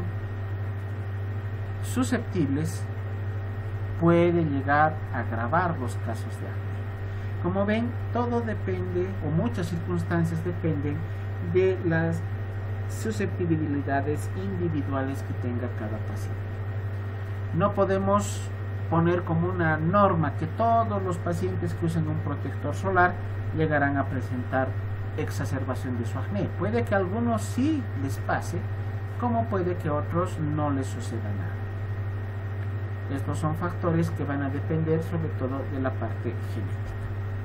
Speaker 1: susceptibles, puede llegar a agravar los casos de acné. Como ven, todo depende, o muchas circunstancias dependen de las susceptibilidades individuales que tenga cada paciente. No podemos poner como una norma que todos los pacientes que usen un protector solar llegarán a presentar exacerbación de su acné. Puede que a algunos sí les pase, como puede que a otros no les suceda nada. Estos son factores que van a depender sobre todo de la parte genética.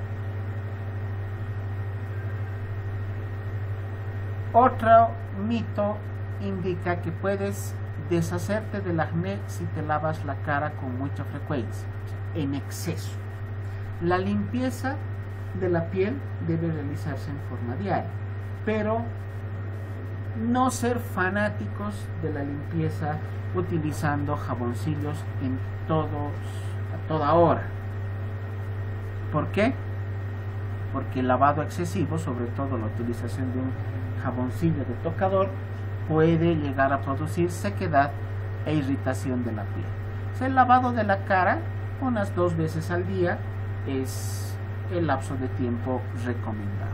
Speaker 1: Otro mito indica que puedes deshacerte del acné si te lavas la cara con mucha frecuencia, en exceso. La limpieza de la piel debe realizarse en forma diaria, pero no ser fanáticos de la limpieza utilizando jaboncillos en todos, a toda hora. ¿Por qué? Porque el lavado excesivo, sobre todo la utilización de un jaboncillo de tocador, puede llegar a producir sequedad e irritación de la piel. O sea, el lavado de la cara unas dos veces al día es el lapso de tiempo recomendado.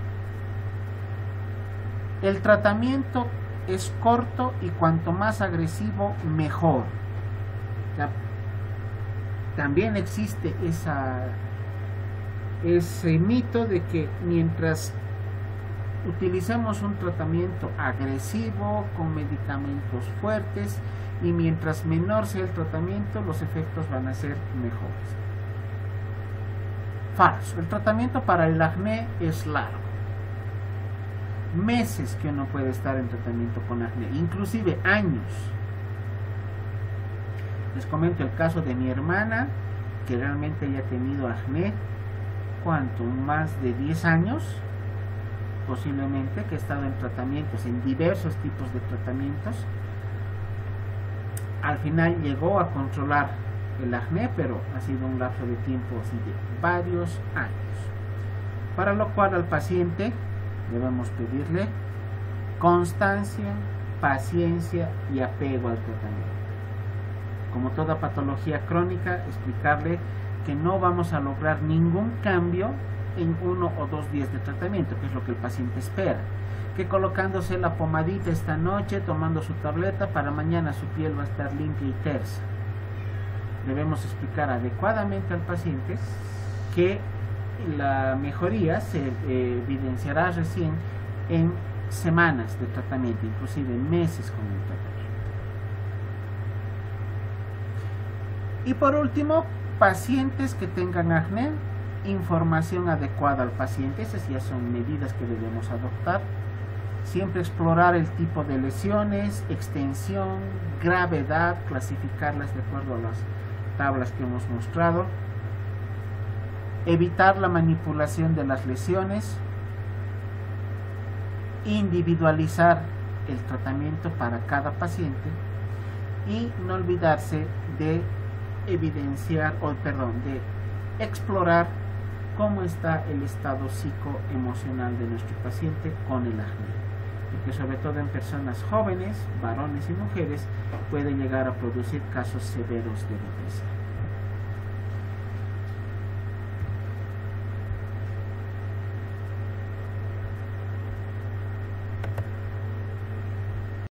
Speaker 1: El tratamiento es corto y cuanto más agresivo, mejor. Ya, también existe esa, ese mito de que mientras utilicemos un tratamiento agresivo con medicamentos fuertes y mientras menor sea el tratamiento, los efectos van a ser mejores. Falso. El tratamiento para el acné es largo. Meses que uno puede estar en tratamiento con acné, inclusive años. Les comento el caso de mi hermana, que realmente ella ha tenido acné, ¿cuánto? Más de diez años, posiblemente, que ha estado en tratamientos, en diversos tipos de tratamientos. Al final llegó a controlar el acné, pero ha sido un lapso de tiempo así de varios años. Para lo cual al paciente debemos pedirle constancia, paciencia y apego al tratamiento. Como toda patología crónica, explicarle que no vamos a lograr ningún cambio en uno o dos días de tratamiento, que es lo que el paciente espera. Que colocándose la pomadita esta noche, tomando su tableta, para mañana su piel va a estar limpia y tersa. Debemos explicar adecuadamente al paciente que la mejoría se eh, evidenciará recién en semanas de tratamiento, inclusive en meses con el tratamiento. Y por último, pacientes que tengan acné, información adecuada al paciente. Esas ya son medidas que debemos adoptar. Siempre explorar el tipo de lesiones, extensión, gravedad, clasificarlas de acuerdo a las tablas que hemos mostrado. Evitar la manipulación de las lesiones. Individualizar el tratamiento para cada paciente. Y no olvidarse de evidenciar, o perdón, de explorar cómo está el estado psicoemocional de nuestro paciente con el acné, porque sobre todo en personas jóvenes, varones y mujeres, puede llegar a producir casos severos de depresión.